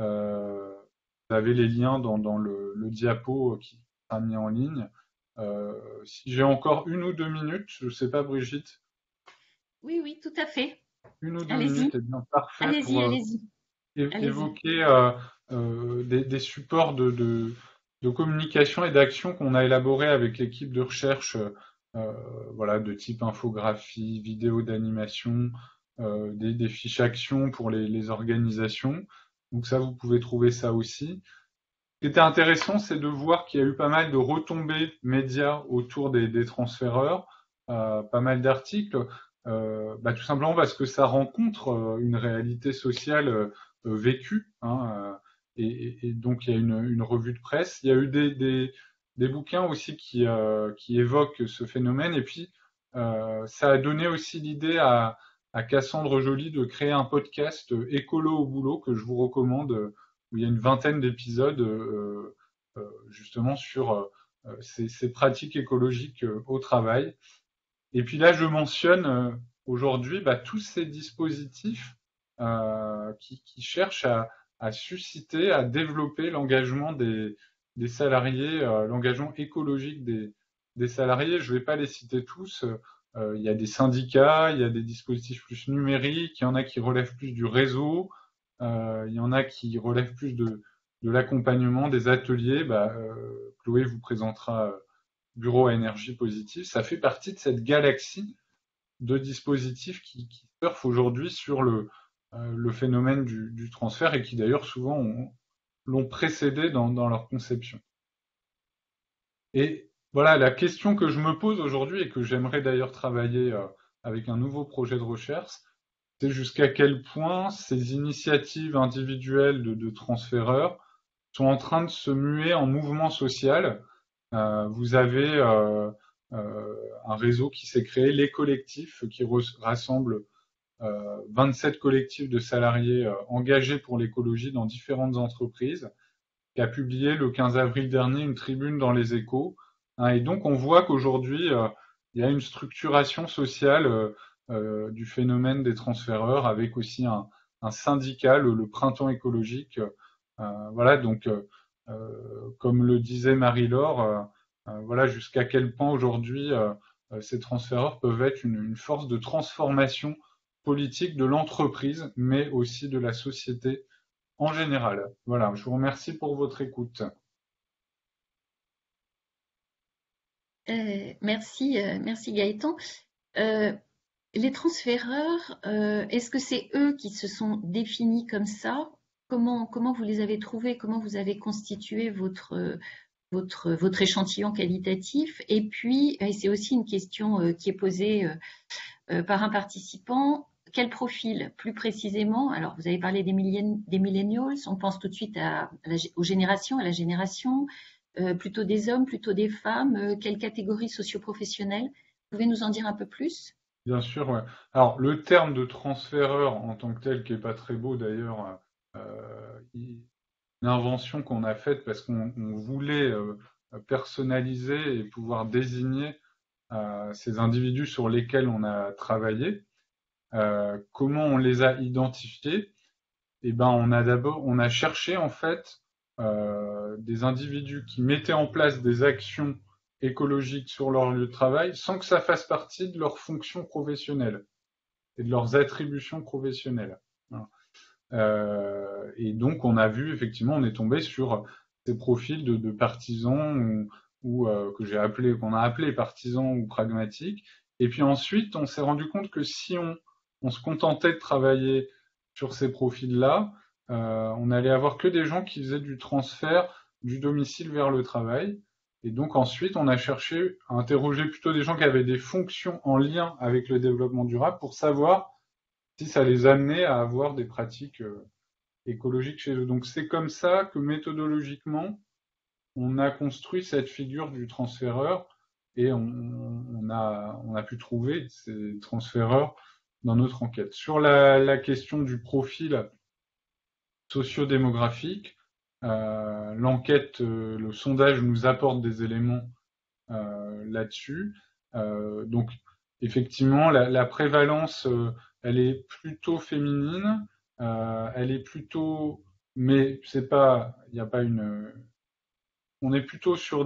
Vous avez les liens dans le diapo qui sera mis en ligne. Si j'ai encore 1 ou 2 minutes, je ne sais pas, Brigitte. Oui, oui, tout à fait. 1 ou 2 minutes est bien parfait allez-y, pour allez-y. évoquer des supports de communication et d'action qu'on a élaborés avec l'équipe de recherche, voilà, de type infographie, vidéo d'animation, des fiches actions pour les organisations. Donc ça, vous pouvez trouver ça aussi. Ce qui était intéressant, c'est de voir qu'il y a eu pas mal de retombées médias autour des transféreurs, pas mal d'articles, tout simplement parce que ça rencontre une réalité sociale vécue, hein, et donc il y a une revue de presse. Il y a eu des bouquins aussi qui évoquent ce phénomène, et puis ça a donné aussi l'idée à Cassandre Joly de créer un podcast écolo au boulot que je vous recommande, où il y a une vingtaine d'épisodes justement sur ces pratiques écologiques au travail. Et puis là, je mentionne aujourd'hui tous ces dispositifs qui cherchent à susciter, à développer l'engagement des salariés, l'engagement écologique des salariés. Je ne vais pas les citer tous. Il y a des syndicats, il y a des dispositifs plus numériques, il y en a qui relèvent plus du réseau, il y en a qui relèvent plus de l'accompagnement, des ateliers. Chloé vous présentera Bureau à énergie positive. Ça fait partie de cette galaxie de dispositifs qui surfent aujourd'hui sur le phénomène du transfert et qui d'ailleurs souvent l'ont précédé dans leur conception. Et voilà, la question que je me pose aujourd'hui et que j'aimerais d'ailleurs travailler avec un nouveau projet de recherche, c'est jusqu'à quel point ces initiatives individuelles de transféreurs sont en train de se muer en mouvement social. Vous avez un réseau qui s'est créé, les collectifs, qui rassemble 27 collectifs de salariés engagés pour l'écologie dans différentes entreprises, qui a publié le 15 avril dernier une tribune dans Les Échos. Et donc on voit qu'aujourd'hui, il y a une structuration sociale du phénomène des transféreurs, avec aussi un syndicat, le Printemps écologique. Voilà, donc comme le disait Marie-Laure, voilà jusqu'à quel point aujourd'hui ces transféreurs peuvent être une force de transformation politique de l'entreprise, mais aussi de la société en général. Voilà, je vous remercie pour votre écoute. Merci Gaëtan. Les transféreurs, est-ce que c'est eux qui se sont définis comme ça? Comment vous les avez trouvés? Comment vous avez constitué votre échantillon qualitatif? Et puis, et c'est aussi une question qui est posée par un participant. Quel profil, plus précisément? Alors, vous avez parlé des millennials, on pense tout de suite aux générations, à la génération, plutôt des hommes, plutôt des femmes, quelle catégorie socio-professionnelle? Vous pouvez nous en dire un peu plus? Bien sûr, ouais. Alors, le terme de transféreur en tant que tel, qui est pas très beau d'ailleurs, une invention qu'on a faite parce qu'on voulait personnaliser et pouvoir désigner ces individus sur lesquels on a travaillé. Comment on les a identifiés? Eh ben, on a cherché en fait des individus qui mettaient en place des actions écologiques sur leur lieu de travail sans que ça fasse partie de leurs fonctions professionnelles et de leurs attributions professionnelles. Voilà. Et donc, on a vu, effectivement, on est tombé sur ces profils de partisans qu'on a appelé partisans ou pragmatiques. Et puis ensuite, on s'est rendu compte que si on se contentait de travailler sur ces profils-là, on allait avoir que des gens qui faisaient du transfert du domicile vers le travail. Et donc ensuite, on a cherché à interroger plutôt des gens qui avaient des fonctions en lien avec le développement durable pour savoir si ça les amenait à avoir des pratiques écologiques chez eux. Donc c'est comme ça que méthodologiquement, on a construit cette figure du transféreur et on a pu trouver ces transféreurs dans notre enquête. Sur la question du profil sociodémographique, l'enquête, le sondage nous apporte des éléments là-dessus. Donc effectivement, la prévalence, elle est plutôt féminine, elle est plutôt, mais c'est pas, il n'y a pas une, on est plutôt sur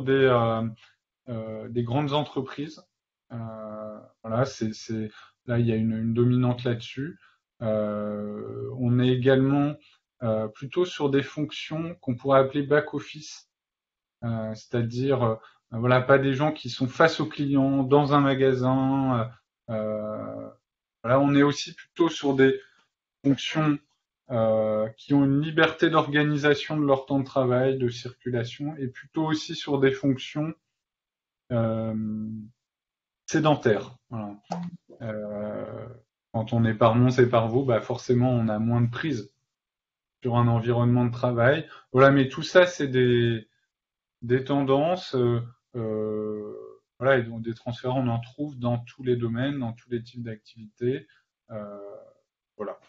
des grandes entreprises. Voilà, là il y a une dominante là-dessus. On est également plutôt sur des fonctions qu'on pourrait appeler back office, c'est-à-dire voilà, pas des gens qui sont face aux clients dans un magasin. Voilà, on est aussi plutôt sur des fonctions qui ont une liberté d'organisation de leur temps de travail, de circulation, et plutôt aussi sur des fonctions euh, sédentaires. Voilà. Quand on est par Mons et par Vaux, bah forcément on a moins de prise sur un environnement de travail. Voilà, mais tout ça c'est des tendances. Voilà, et donc des transferts, on en trouve dans tous les domaines, dans tous les types d'activités. Voilà.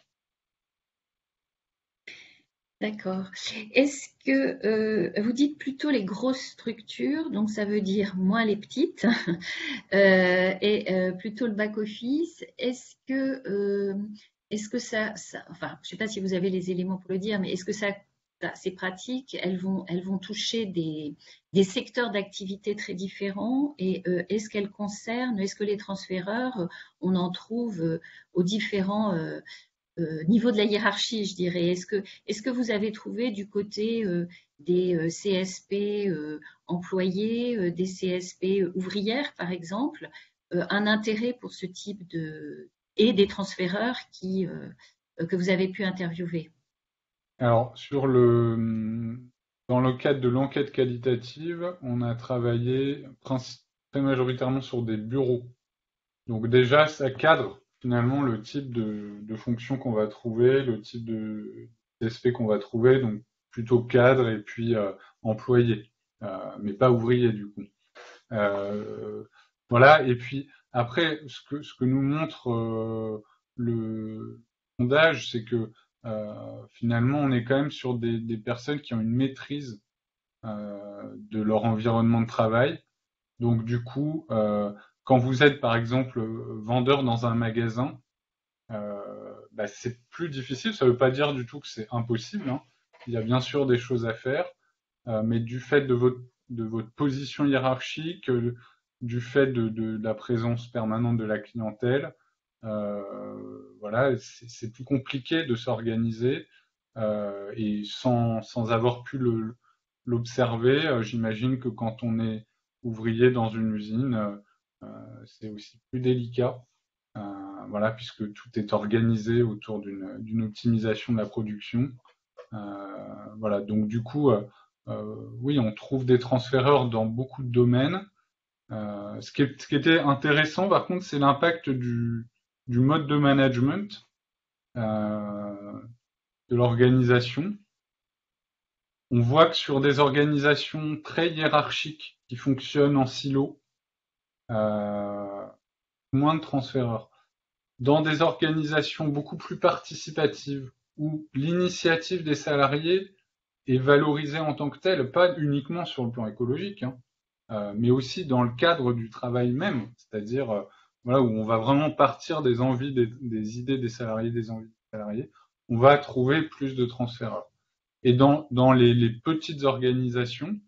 D'accord. Est-ce que vous dites plutôt les grosses structures, donc ça veut dire moins les petites, et plutôt le back-office. Est-ce que ça, enfin, je ne sais pas si vous avez les éléments pour le dire, mais est-ce que ces pratiques, elles vont toucher des secteurs d'activité très différents et est-ce que les transféreurs, on en trouve aux différents niveau de la hiérarchie, je dirais. Est-ce que vous avez trouvé du côté des CSP employés, des CSP ouvrières, par exemple, un intérêt pour ce type et des transféreurs que vous avez pu interviewer? Alors, dans le cadre de l'enquête qualitative, on a travaillé très majoritairement sur des bureaux. Donc déjà, ça cadre finalement le type de fonction qu'on va trouver, le type de CSP qu'on va trouver, donc plutôt cadre et puis employé, mais pas ouvrier du coup. Voilà, et puis après, ce que nous montre le sondage, c'est que finalement, on est quand même sur des personnes qui ont une maîtrise de leur environnement de travail. Donc du coup, quand vous êtes par exemple vendeur dans un magasin, c'est plus difficile. Ça ne veut pas dire du tout que c'est impossible, hein. Il y a bien sûr des choses à faire, mais du fait de votre position hiérarchique, du fait de la présence permanente de la clientèle, voilà, c'est plus compliqué de s'organiser, et sans avoir pu l'observer. J'imagine que quand on est ouvrier dans une usine, c'est aussi plus délicat. Voilà, puisque tout est organisé autour d'une optimisation de la production. Voilà, donc du coup, oui, on trouve des transféreurs dans beaucoup de domaines. Ce qui était intéressant, par contre, c'est l'impact du mode de management de l'organisation. On voit que sur des organisations très hiérarchiques qui fonctionnent en silo, moins de transféreurs. Dans des organisations beaucoup plus participatives, où l'initiative des salariés est valorisée en tant que telle, pas uniquement sur le plan écologique, hein, mais aussi dans le cadre du travail même, c'est-à-dire voilà, où on va vraiment partir des envies, des idées des salariés, des envies des salariés, on va trouver plus de transféreurs. Et dans les petites organisations,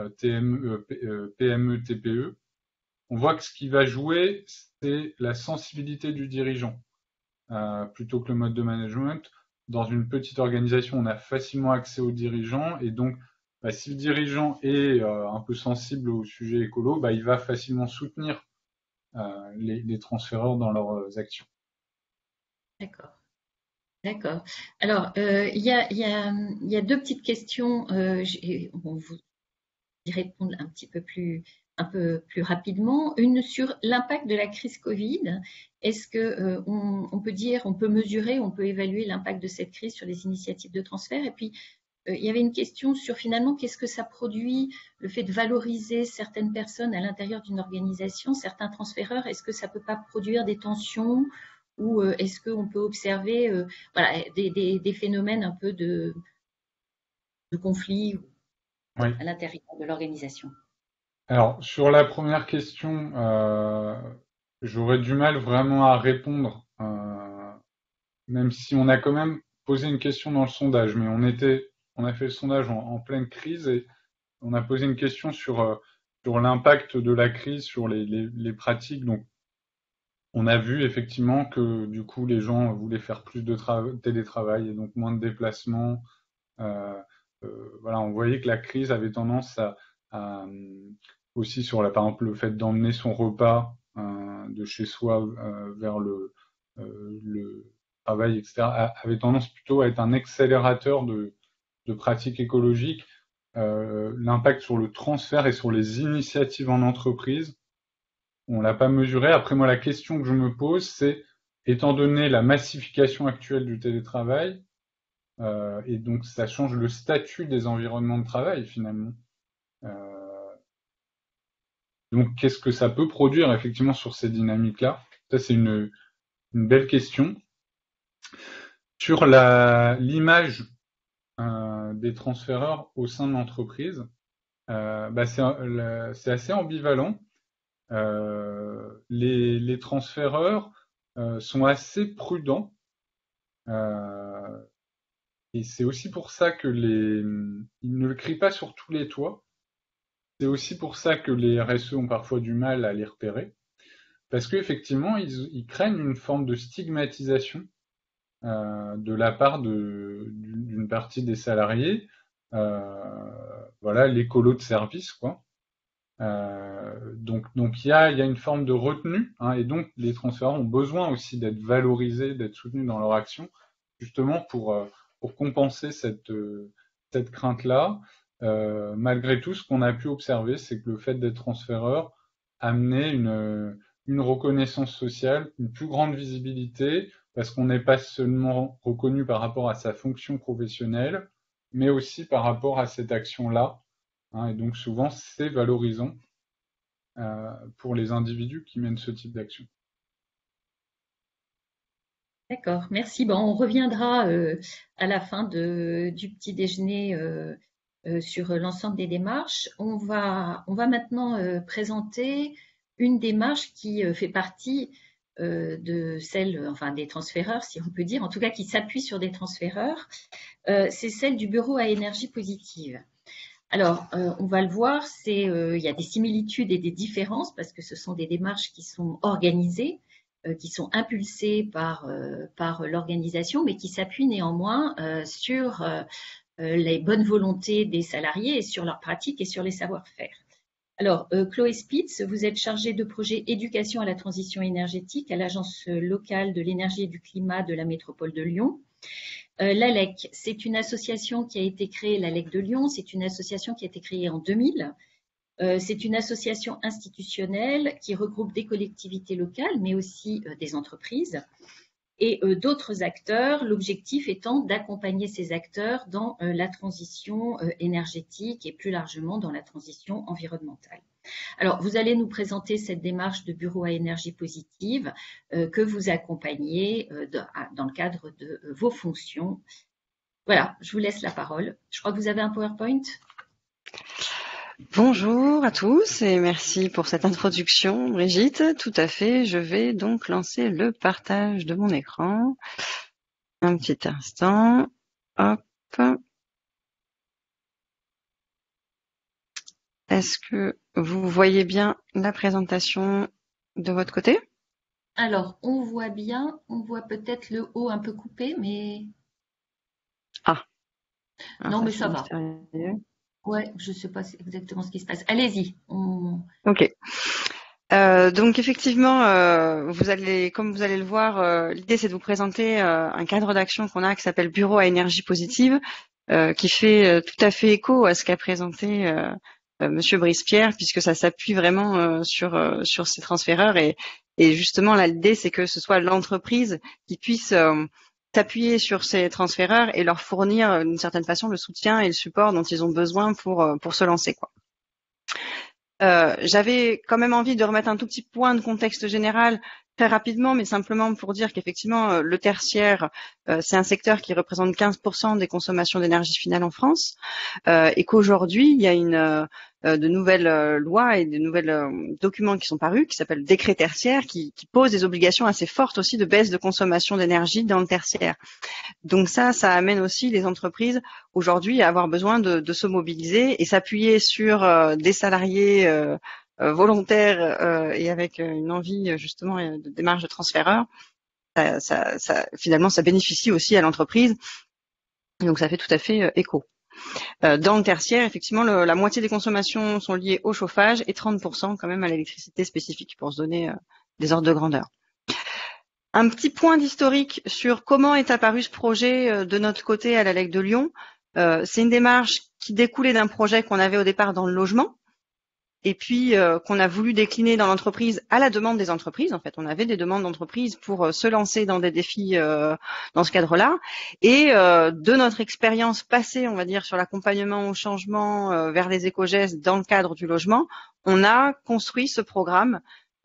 PME, TPE, on voit que ce qui va jouer, c'est la sensibilité du dirigeant, plutôt que le mode de management. Dans une petite organisation, on a facilement accès aux dirigeants, et donc, si le dirigeant est un peu sensible au sujet écolo, il va facilement soutenir les transféreurs dans leurs actions. D'accord. D'accord. Alors, il y a deux petites questions. Vous y répondre un peu plus rapidement. Une sur l'impact de la crise Covid. Est-ce que on peut dire, on peut mesurer, on peut évaluer l'impact de cette crise sur les initiatives de transfert? Et puis, il y avait une question sur finalement qu'est-ce que ça produit, le fait de valoriser certaines personnes à l'intérieur d'une organisation, certains transféreurs, est-ce que ça peut pas produire des tensions, ou est-ce qu'on peut observer voilà, des phénomènes un peu de conflit Oui. à l'intérieur de l'organisation? Alors, sur la première question, j'aurais du mal vraiment à répondre, même si on a quand même posé une question dans le sondage, mais on a fait le sondage en pleine crise, et on a posé une question sur l'impact de la crise sur les pratiques. Donc, on a vu effectivement que du coup, les gens voulaient faire plus de télétravail et donc moins de déplacements. Voilà, on voyait que la crise avait tendance à aussi sur par exemple le fait d'emmener son repas de chez soi vers le travail, etc., avait tendance plutôt à être un accélérateur de pratiques écologiques. L'impact sur le transfert et sur les initiatives en entreprise, on l'a pas mesuré. Après, moi, la question que je me pose, c'est, étant donné la massification actuelle du télétravail, et donc ça change le statut des environnements de travail finalement. Donc qu'est-ce que ça peut produire effectivement sur ces dynamiques-là? Ça, c'est une belle question. Sur l'image des transféreurs au sein de l'entreprise, c'est assez ambivalent. Les transféreurs sont assez prudents, et c'est aussi pour ça que ils ne le crient pas sur tous les toits. C'est aussi pour ça que les RSE ont parfois du mal à les repérer, parce qu'effectivement, ils craignent une forme de stigmatisation de la part d'une partie des salariés. Voilà, l'écolo de service, quoi. Donc il y a une forme de retenue, hein, et donc les transféreurs ont besoin aussi d'être valorisés, d'être soutenus dans leur action, justement pour compenser cette crainte-là. Malgré tout, ce qu'on a pu observer, c'est que le fait d'être transféreur amenait une reconnaissance sociale, une plus grande visibilité, parce qu'on n'est pas seulement reconnu par rapport à sa fonction professionnelle, mais aussi par rapport à cette action-là. Hein, et donc souvent, c'est valorisant pour les individus qui mènent ce type d'action. D'accord, merci. Bon, on reviendra à la fin du petit déjeuner sur l'ensemble des démarches. On va maintenant présenter une démarche qui fait partie de celle, enfin des transféreurs, si on peut dire, en tout cas qui s'appuie sur des transféreurs, c'est celle du bureau à énergie positive. Alors, on va le voir, il y a des similitudes et des différences parce que ce sont des démarches qui sont organisées, qui sont impulsées par l'organisation, mais qui s'appuient néanmoins sur les bonnes volontés des salariés et sur leurs pratiques et sur les savoir-faire. Alors, Chloé Spitz, vous êtes chargée de projet éducation à la transition énergétique à l'Agence locale de l'énergie et du climat de la métropole de Lyon. L'ALEC, c'est une association qui a été créée, l'ALEC de Lyon, c'est une association qui a été créée en 2000. C'est une association institutionnelle qui regroupe des collectivités locales, mais aussi des entreprises et d'autres acteurs, l'objectif étant d'accompagner ces acteurs dans la transition énergétique et plus largement dans la transition environnementale. Alors, vous allez nous présenter cette démarche de bureau à énergie positive que vous accompagnez dans le cadre de vos fonctions. Voilà, je vous laisse la parole. Je crois que vous avez un PowerPoint. Bonjour à tous et merci pour cette introduction, Brigitte. Tout à fait, je vais donc lancer le partage de mon écran. Un petit instant. Hop. Est-ce que vous voyez bien la présentation de votre côté? Alors, on voit bien, on voit peut-être le haut un peu coupé, mais... Ah. Non, mais ça va. Mystérieux. Ouais, je ne sais pas exactement ce qui se passe. Allez-y. Ok. Donc effectivement, comme vous allez le voir, l'idée c'est de vous présenter un cadre d'action qu'on a qui s'appelle Bureau à énergie positive, qui fait tout à fait écho à ce qu'a présenté Monsieur Brice-Pierre, puisque ça s'appuie vraiment sur ces transféreurs et justement là l'idée c'est que ce soit l'entreprise qui puisse s'appuyer sur ces transféreurs et leur fournir d'une certaine façon le soutien et le support dont ils ont besoin pour se lancer, quoi. J'avais quand même envie de remettre un tout petit point de contexte général très rapidement, mais simplement pour dire qu'effectivement le tertiaire, c'est un secteur qui représente 15% des consommations d'énergie finale en France, et qu'aujourd'hui il y a de nouvelles lois et de nouvelles documents qui sont parus, qui s'appellent décrets tertiaires, qui posent des obligations assez fortes aussi de baisse de consommation d'énergie dans le tertiaire. Donc ça amène aussi les entreprises aujourd'hui à avoir besoin de se mobiliser et s'appuyer sur des salariés volontaires et avec une envie justement de démarche de transféreur. Finalement, ça bénéficie aussi à l'entreprise. Donc ça fait tout à fait écho. Dans le tertiaire, effectivement, la moitié des consommations sont liées au chauffage et 30% quand même à l'électricité spécifique, pour se donner des ordres de grandeur. Un petit point d'historique sur comment est apparu ce projet de notre côté à l'ALEC de Lyon. C'est une démarche qui découlait d'un projet qu'on avait au départ dans le logement et puis qu'on a voulu décliner dans l'entreprise à la demande des entreprises. En fait, on avait des demandes d'entreprises pour se lancer dans des défis dans ce cadre-là. Et de notre expérience passée, on va dire, sur l'accompagnement au changement vers les éco-gestes dans le cadre du logement, on a construit ce programme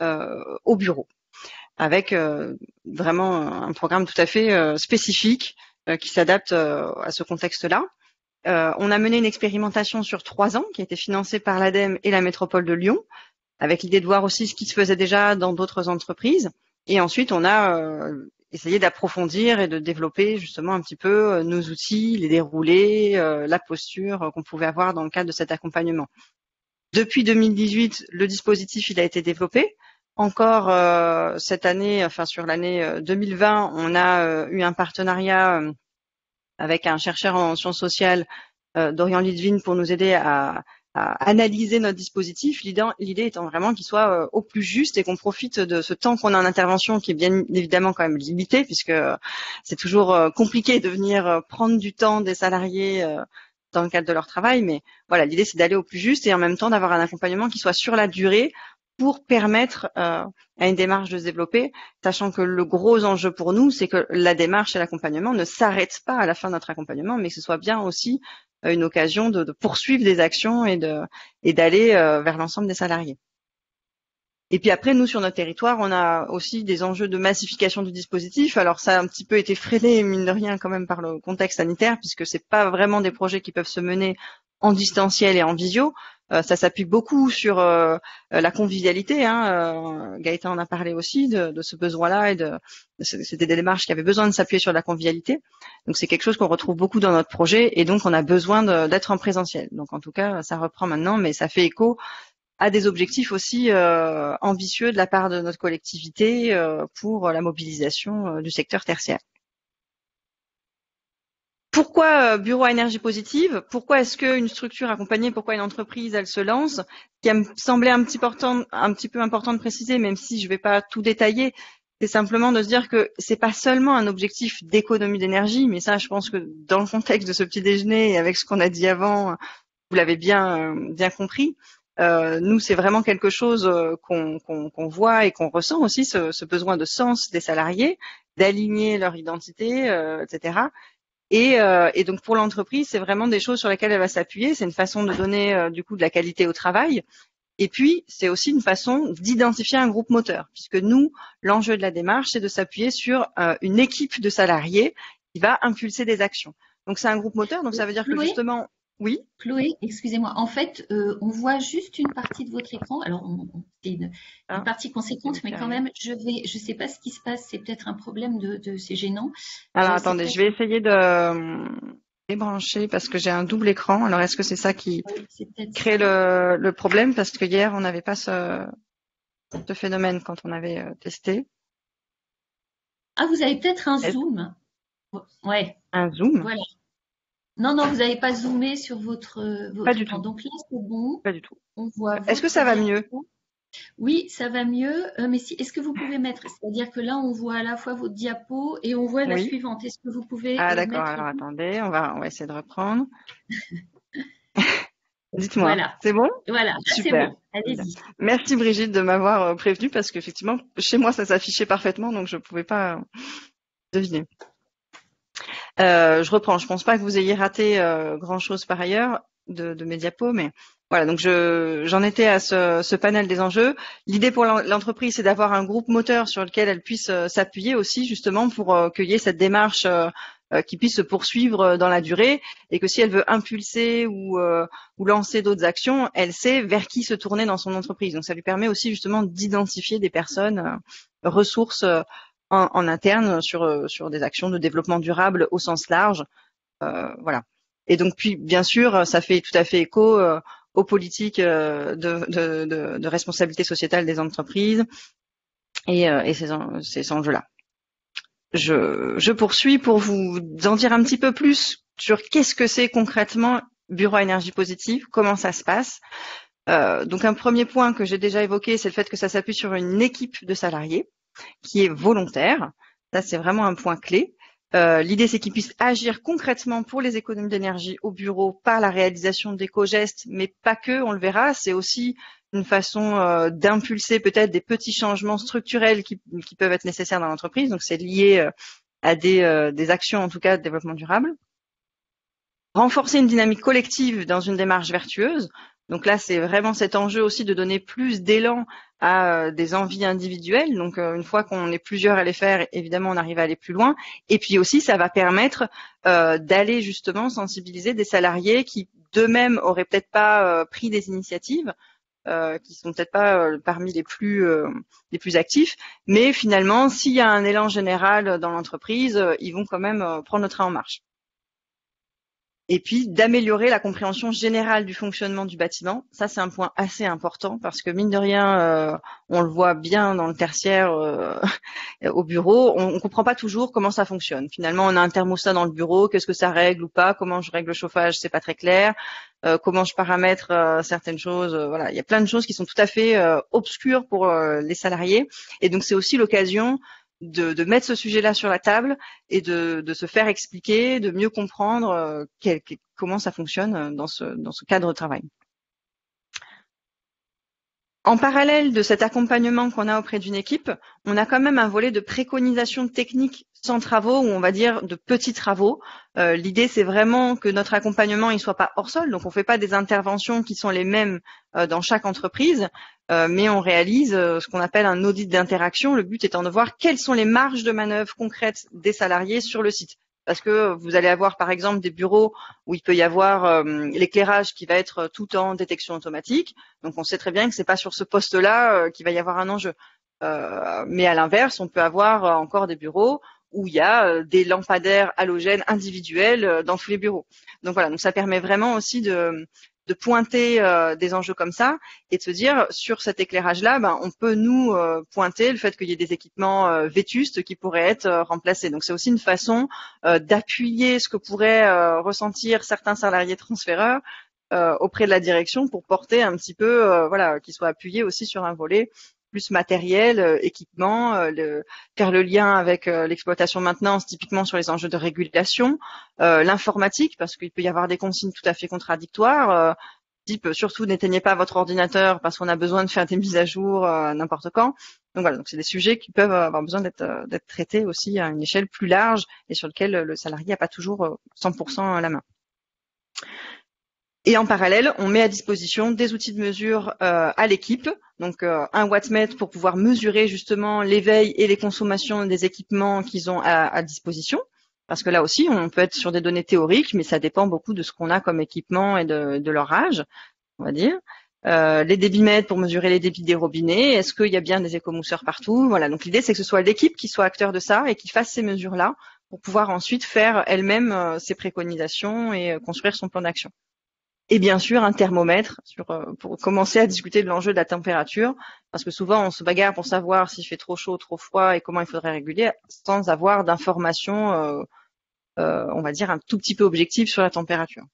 au bureau, avec vraiment un programme tout à fait spécifique qui s'adapte à ce contexte-là. On a mené une expérimentation sur 3 ans qui a été financée par l'ADEME et la métropole de Lyon, avec l'idée de voir aussi ce qui se faisait déjà dans d'autres entreprises. Et ensuite, on a essayé d'approfondir et de développer justement un petit peu nos outils, les déroulés, la posture qu'on pouvait avoir dans le cadre de cet accompagnement. Depuis 2018, le dispositif il a été développé. Encore cette année, enfin sur l'année 2020, on a eu un partenariat avec un chercheur en sciences sociales, Dorian Lidvin, pour nous aider à analyser notre dispositif. L'idée étant vraiment qu'il soit au plus juste et qu'on profite de ce temps qu'on a en intervention, qui est bien évidemment quand même limité, puisque c'est toujours compliqué de venir prendre du temps des salariés dans le cadre de leur travail. Mais voilà, l'idée c'est d'aller au plus juste et en même temps d'avoir un accompagnement qui soit sur la durée, pour permettre à une démarche de se développer, sachant que le gros enjeu pour nous, c'est que la démarche et l'accompagnement ne s'arrêtent pas à la fin de notre accompagnement, mais que ce soit bien aussi une occasion de poursuivre des actions et d'aller vers l'ensemble des salariés. Et puis après, nous, sur notre territoire, on a aussi des enjeux de massification du dispositif. Alors ça a un petit peu été freiné, mine de rien, quand même, par le contexte sanitaire, puisque c'est pas vraiment des projets qui peuvent se mener en distanciel et en visio. Ça s'appuie beaucoup sur la convivialité. Gaëtan en a parlé aussi de ce besoin-là c'était des démarches qui avaient besoin de s'appuyer sur la convivialité. Donc c'est quelque chose qu'on retrouve beaucoup dans notre projet et donc on a besoin d'être en présentiel. Donc en tout cas, ça reprend maintenant, mais ça fait écho à des objectifs aussi ambitieux de la part de notre collectivité pour la mobilisation du secteur tertiaire. Pourquoi bureau à énergie positive? Pourquoi est-ce qu'une structure accompagnée, pourquoi une entreprise, elle se lance? Ce qui me semblait un petit peu important de préciser, même si je ne vais pas tout détailler, c'est simplement de se dire que c'est pas seulement un objectif d'économie d'énergie, mais ça, je pense que dans le contexte de ce petit déjeuner et avec ce qu'on a dit avant, vous l'avez bien compris. Nous, c'est vraiment quelque chose qu'on voit et qu'on ressent aussi, ce besoin de sens des salariés, d'aligner leur identité, etc. Et donc pour l'entreprise, c'est vraiment des choses sur lesquelles elle va s'appuyer. C'est une façon de donner du coup de la qualité au travail. Et puis c'est aussi une façon d'identifier un groupe moteur, puisque nous, l'enjeu de la démarche, c'est de s'appuyer sur une équipe de salariés qui va impulser des actions. Donc c'est un groupe moteur. Donc ça veut dire que justement, oui. Chloé, excusez-moi. En fait, on voit juste une partie de votre écran. Alors, c'est une partie conséquente, mais quand même, je sais pas ce qui se passe. C'est peut-être un problème c'est gênant. Alors, attendez, je vais essayer de débrancher parce que j'ai un double écran. Alors, est-ce que c'est ça qui crée le problème? Parce que hier, on n'avait pas ce phénomène quand on avait testé. Ah, vous avez peut-être un zoom. Ouais. Un zoom? Voilà. Non, vous n'avez pas zoomé sur votre pas du écran. tout. Donc là, c'est bon. Pas du tout. On voit. Est-ce que ça va mieux? Oui, ça va mieux. Mais est-ce que vous pouvez mettre, c'est-à-dire que là, on voit à la fois votre diapo et on voit la suivante. Est-ce que vous pouvez d'accord. Alors attendez, on va essayer de reprendre. Dites-moi. Voilà. C'est bon? Voilà. Super. C'est bon. Allez-y. Merci Brigitte de m'avoir prévenu parce qu'effectivement, chez moi, ça s'affichait parfaitement, donc je ne pouvais pas deviner. Je reprends. Je pense pas que vous ayez raté grand chose par ailleurs de mes diapos, mais voilà. Donc j'en étais à ce panel des enjeux. L'idée pour l'entreprise, c'est d'avoir un groupe moteur sur lequel elle puisse s'appuyer aussi, justement, pour qu'il y ait cette démarche qui puisse se poursuivre dans la durée, et que si elle veut impulser ou lancer d'autres actions, elle sait vers qui se tourner dans son entreprise. Donc ça lui permet aussi justement d'identifier des personnes ressources en interne sur des actions de développement durable au sens large, voilà. Et donc puis bien sûr, ça fait tout à fait écho aux politiques de responsabilité sociétale des entreprises et ces enjeux-là. Je poursuis pour vous en dire un petit peu plus sur qu'est-ce que c'est concrètement Bureau à énergie positive, comment ça se passe. Donc un premier point que j'ai déjà évoqué, c'est le fait que ça s'appuie sur une équipe de salariés qui est volontaire. Ça, c'est vraiment un point clé. L'idée, c'est qu'ils puissent agir concrètement pour les économies d'énergie au bureau par la réalisation d'éco-gestes, mais pas que, on le verra. C'est aussi une façon d'impulser peut-être des petits changements structurels qui peuvent être nécessaires dans l'entreprise. Donc, c'est lié à des actions, en tout cas, de développement durable. Renforcer une dynamique collective dans une démarche vertueuse. Donc là, c'est vraiment cet enjeu aussi de donner plus d'élan à des envies individuelles. Donc une fois qu'on est plusieurs à les faire, évidemment, on arrive à aller plus loin. Et puis aussi, ça va permettre d'aller justement sensibiliser des salariés qui d'eux-mêmes auraient peut-être pas pris des initiatives, qui sont peut-être pas parmi les plus actifs. Mais finalement, s'il y a un élan général dans l'entreprise, ils vont quand même prendre le train en marche. Et puis d'améliorer la compréhension générale du fonctionnement du bâtiment. Ça, c'est un point assez important parce que mine de rien, on le voit bien dans le tertiaire au bureau, on comprend pas toujours comment ça fonctionne. Finalement, on a un thermostat dans le bureau, qu'est-ce que ça règle ou pas, comment je règle le chauffage, c'est pas très clair, comment je paramètre certaines choses. Voilà, il y a plein de choses qui sont tout à fait obscures pour les salariés. Et donc, c'est aussi l'occasion de mettre ce sujet-là sur la table et de se faire expliquer, de mieux comprendre comment ça fonctionne dans ce cadre de travail. En parallèle de cet accompagnement qu'on a auprès d'une équipe, on a quand même un volet de préconisation technique sans travaux, ou on va dire de petits travaux. L'idée, c'est vraiment que notre accompagnement il soit pas hors sol, donc on fait pas des interventions qui sont les mêmes dans chaque entreprise, mais on réalise ce qu'on appelle un audit d'interaction. Le but étant de voir quelles sont les marges de manœuvre concrètes des salariés sur le site. parce que vous allez avoir par exemple des bureaux où il peut y avoir l'éclairage qui va être tout en détection automatique. Donc on sait très bien que c'est pas sur ce poste-là qu'il va y avoir un enjeu. Mais à l'inverse, on peut avoir encore des bureaux où il y a des lampadaires halogènes individuels dans tous les bureaux. Donc voilà, donc ça permet vraiment aussi de pointer des enjeux comme ça et de se dire sur cet éclairage-là, on peut nous pointer le fait qu'il y ait des équipements vétustes qui pourraient être remplacés. Donc c'est aussi une façon d'appuyer ce que pourraient ressentir certains salariés transféreurs auprès de la direction pour porter un petit peu, qu'ils soient appuyés aussi sur un volet plus matériel, équipement, faire le lien avec l'exploitation maintenance, typiquement sur les enjeux de régulation, l'informatique, parce qu'il peut y avoir des consignes tout à fait contradictoires, type surtout n'éteignez pas votre ordinateur parce qu'on a besoin de faire des mises à jour n'importe quand. Donc voilà, donc c'est des sujets qui peuvent avoir besoin d'être traités aussi à une échelle plus large et sur lequel le salarié n'a pas toujours 100% la main. Et en parallèle, on met à disposition des outils de mesure à l'équipe, donc un wattmètre pour pouvoir mesurer justement l'éveil et les consommations des équipements qu'ils ont à disposition. Parce que là aussi, on peut être sur des données théoriques, mais ça dépend beaucoup de ce qu'on a comme équipement et de leur âge, on va dire. Les débitmètres pour mesurer les débits des robinets. Est-ce qu'il y a bien des écomousseurs partout? Voilà. Donc l'idée, c'est que ce soit l'équipe qui soit acteur de ça et qui fasse ces mesures-là pour pouvoir ensuite faire elle-même ses préconisations et construire son plan d'action. Et bien sûr, un thermomètre pour commencer à discuter de l'enjeu de la température, parce que souvent on se bagarre pour savoir s'il fait trop chaud, trop froid et comment il faudrait réguler, sans avoir d'informations, on va dire, un tout petit peu objectives sur la température.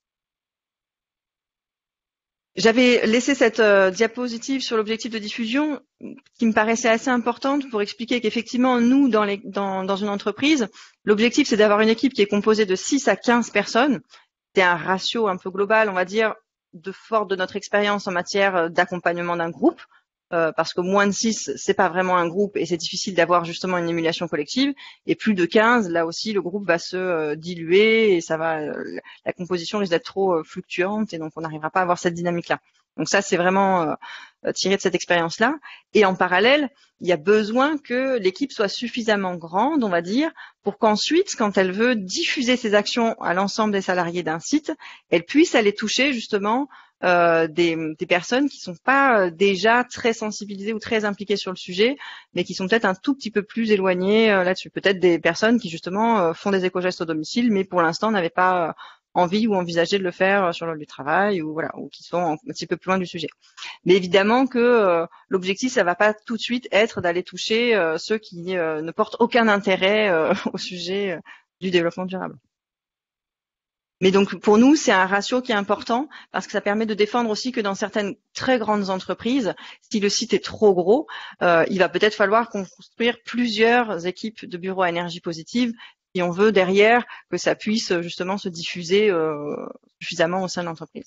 J'avais laissé cette diapositive sur l'objectif de diffusion qui me paraissait assez importante pour expliquer qu'effectivement, nous, dans une entreprise, l'objectif, c'est d'avoir une équipe qui est composée de 6 à 15 personnes. C'est un ratio un peu global, on va dire, fort de notre expérience en matière d'accompagnement d'un groupe, parce que moins de 6, c'est pas vraiment un groupe et c'est difficile d'avoir justement une émulation collective. Et plus de 15, là aussi, le groupe va se diluer et la composition risque d'être trop fluctuante et donc on n'arrivera pas à avoir cette dynamique-là. Donc ça, c'est vraiment tiré de cette expérience-là. Et en parallèle, il y a besoin que l'équipe soit suffisamment grande, on va dire, pour qu'ensuite, quand elle veut diffuser ses actions à l'ensemble des salariés d'un site, elle puisse aller toucher justement des personnes qui sont pas déjà très sensibilisées ou très impliquées sur le sujet, mais qui sont peut-être un tout petit peu plus éloignées là-dessus. Peut-être des personnes qui justement font des éco-gestes au domicile, mais pour l'instant n'avaient pas envie ou envisagé de le faire sur le lieu du travail ou qui sont un petit peu plus loin du sujet. Mais évidemment que l'objectif, ça va pas tout de suite être d'aller toucher ceux qui ne portent aucun intérêt au sujet du développement durable. Mais donc pour nous, c'est un ratio qui est important parce que ça permet de défendre aussi que dans certaines très grandes entreprises, si le site est trop gros, il va peut-être falloir construire plusieurs équipes de bureaux à énergie positive si on veut derrière que ça puisse justement se diffuser suffisamment au sein de l'entreprise.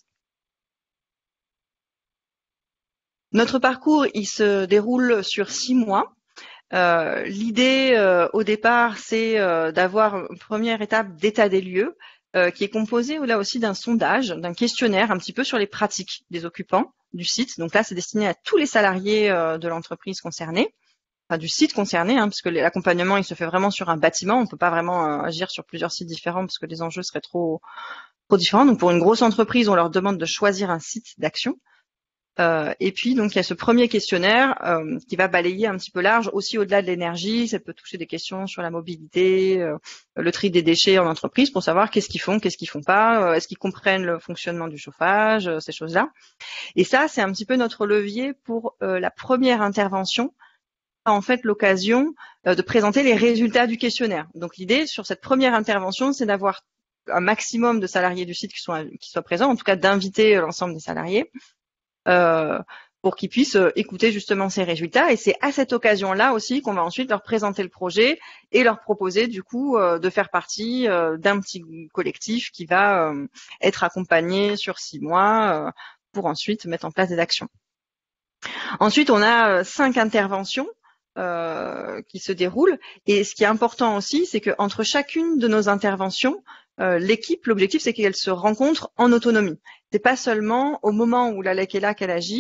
Notre parcours, il se déroule sur 6 mois. L'idée au départ, c'est d'avoir une première étape d'état des lieux qui est composée là aussi d'un sondage, d'un questionnaire un petit peu sur les pratiques des occupants du site. Donc là, c'est destiné à tous les salariés de l'entreprise concernée. Enfin, du site concerné, puisque l'accompagnement il se fait vraiment sur un bâtiment, on peut pas vraiment agir sur plusieurs sites différents parce que les enjeux seraient trop différents. Donc pour une grosse entreprise, on leur demande de choisir un site d'action. Et puis donc il y a ce premier questionnaire qui va balayer un petit peu large, aussi au-delà de l'énergie. Ça peut toucher des questions sur la mobilité, le tri des déchets en entreprise pour savoir qu'est-ce qu'ils font pas, est-ce qu'ils comprennent le fonctionnement du chauffage, ces choses-là. Et ça, c'est un petit peu notre levier pour la première intervention. En fait l'occasion de présenter les résultats du questionnaire. Donc l'idée sur cette première intervention, c'est d'avoir un maximum de salariés du site qui soient présents, en tout cas d'inviter l'ensemble des salariés pour qu'ils puissent écouter justement ces résultats. Et c'est à cette occasion-là aussi qu'on va ensuite leur présenter le projet et leur proposer du coup de faire partie d'un petit collectif qui va être accompagné sur 6 mois pour ensuite mettre en place des actions. Ensuite, on a 5 interventions qui se déroulent. Et ce qui est important aussi, c'est qu'entre chacune de nos interventions, l'équipe, l'objectif, c'est qu'elle se rencontre en autonomie. C'est pas seulement au moment où la LEC est là qu'elle agit.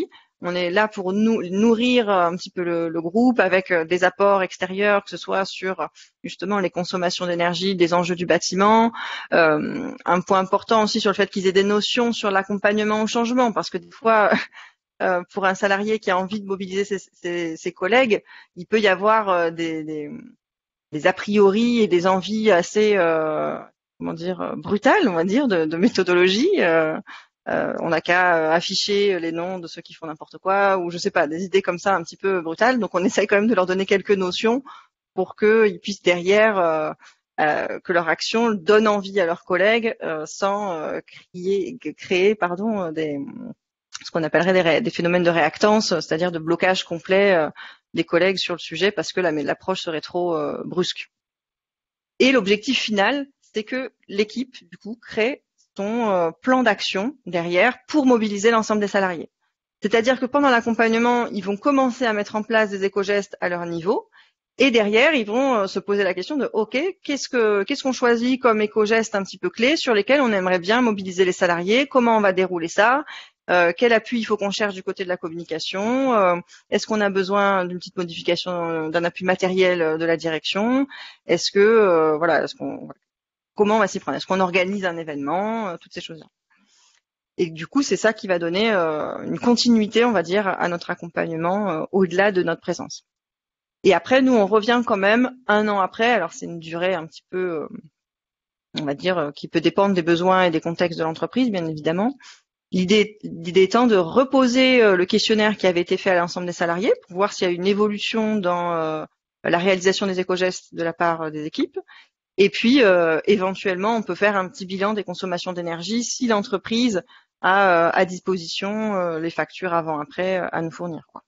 On est là pour nourrir un petit peu le groupe avec des apports extérieurs, que ce soit sur justement les consommations d'énergie, des enjeux du bâtiment. Un point important aussi sur le fait qu'ils aient des notions sur l'accompagnement au changement, parce que des fois, pour un salarié qui a envie de mobiliser ses collègues, il peut y avoir des a priori et des envies assez brutales, on va dire, de méthodologie. On n'a qu'à afficher les noms de ceux qui font n'importe quoi, ou je sais pas, des idées comme ça un petit peu brutales. Donc on essaye quand même de leur donner quelques notions pour qu'ils puissent derrière que leur action donne envie à leurs collègues sans créer ce qu'on appellerait des phénomènes de réactance, c'est-à-dire de blocage complet des collègues sur le sujet parce que l'approche serait trop brusque. Et l'objectif final, c'est que l'équipe, du coup, crée son plan d'action derrière pour mobiliser l'ensemble des salariés. C'est-à-dire que pendant l'accompagnement, ils vont commencer à mettre en place des éco-gestes à leur niveau. Et derrière, ils vont se poser la question de OK, qu'est-ce qu'on choisit comme éco-gestes un petit peu clés sur lesquels on aimerait bien mobiliser les salariés, comment on va dérouler ça, quel appui il faut qu'on cherche du côté de la communication, est-ce qu'on a besoin d'une petite modification d'un appui matériel de la direction, comment on va s'y prendre, est-ce qu'on organise un événement, toutes ces choses-là. Et du coup, c'est ça qui va donner une continuité, on va dire, à notre accompagnement au-delà de notre présence. Et après, nous, on revient quand même 1 an après. Alors, c'est une durée un petit peu, on va dire, qui peut dépendre des besoins et des contextes de l'entreprise, bien évidemment. L'idée étant de reposer le questionnaire qui avait été fait à l'ensemble des salariés pour voir s'il y a une évolution dans la réalisation des éco-gestes de la part des équipes. Et puis, éventuellement, on peut faire un petit bilan des consommations d'énergie si l'entreprise a à disposition les factures avant-après à nous fournir, quoi.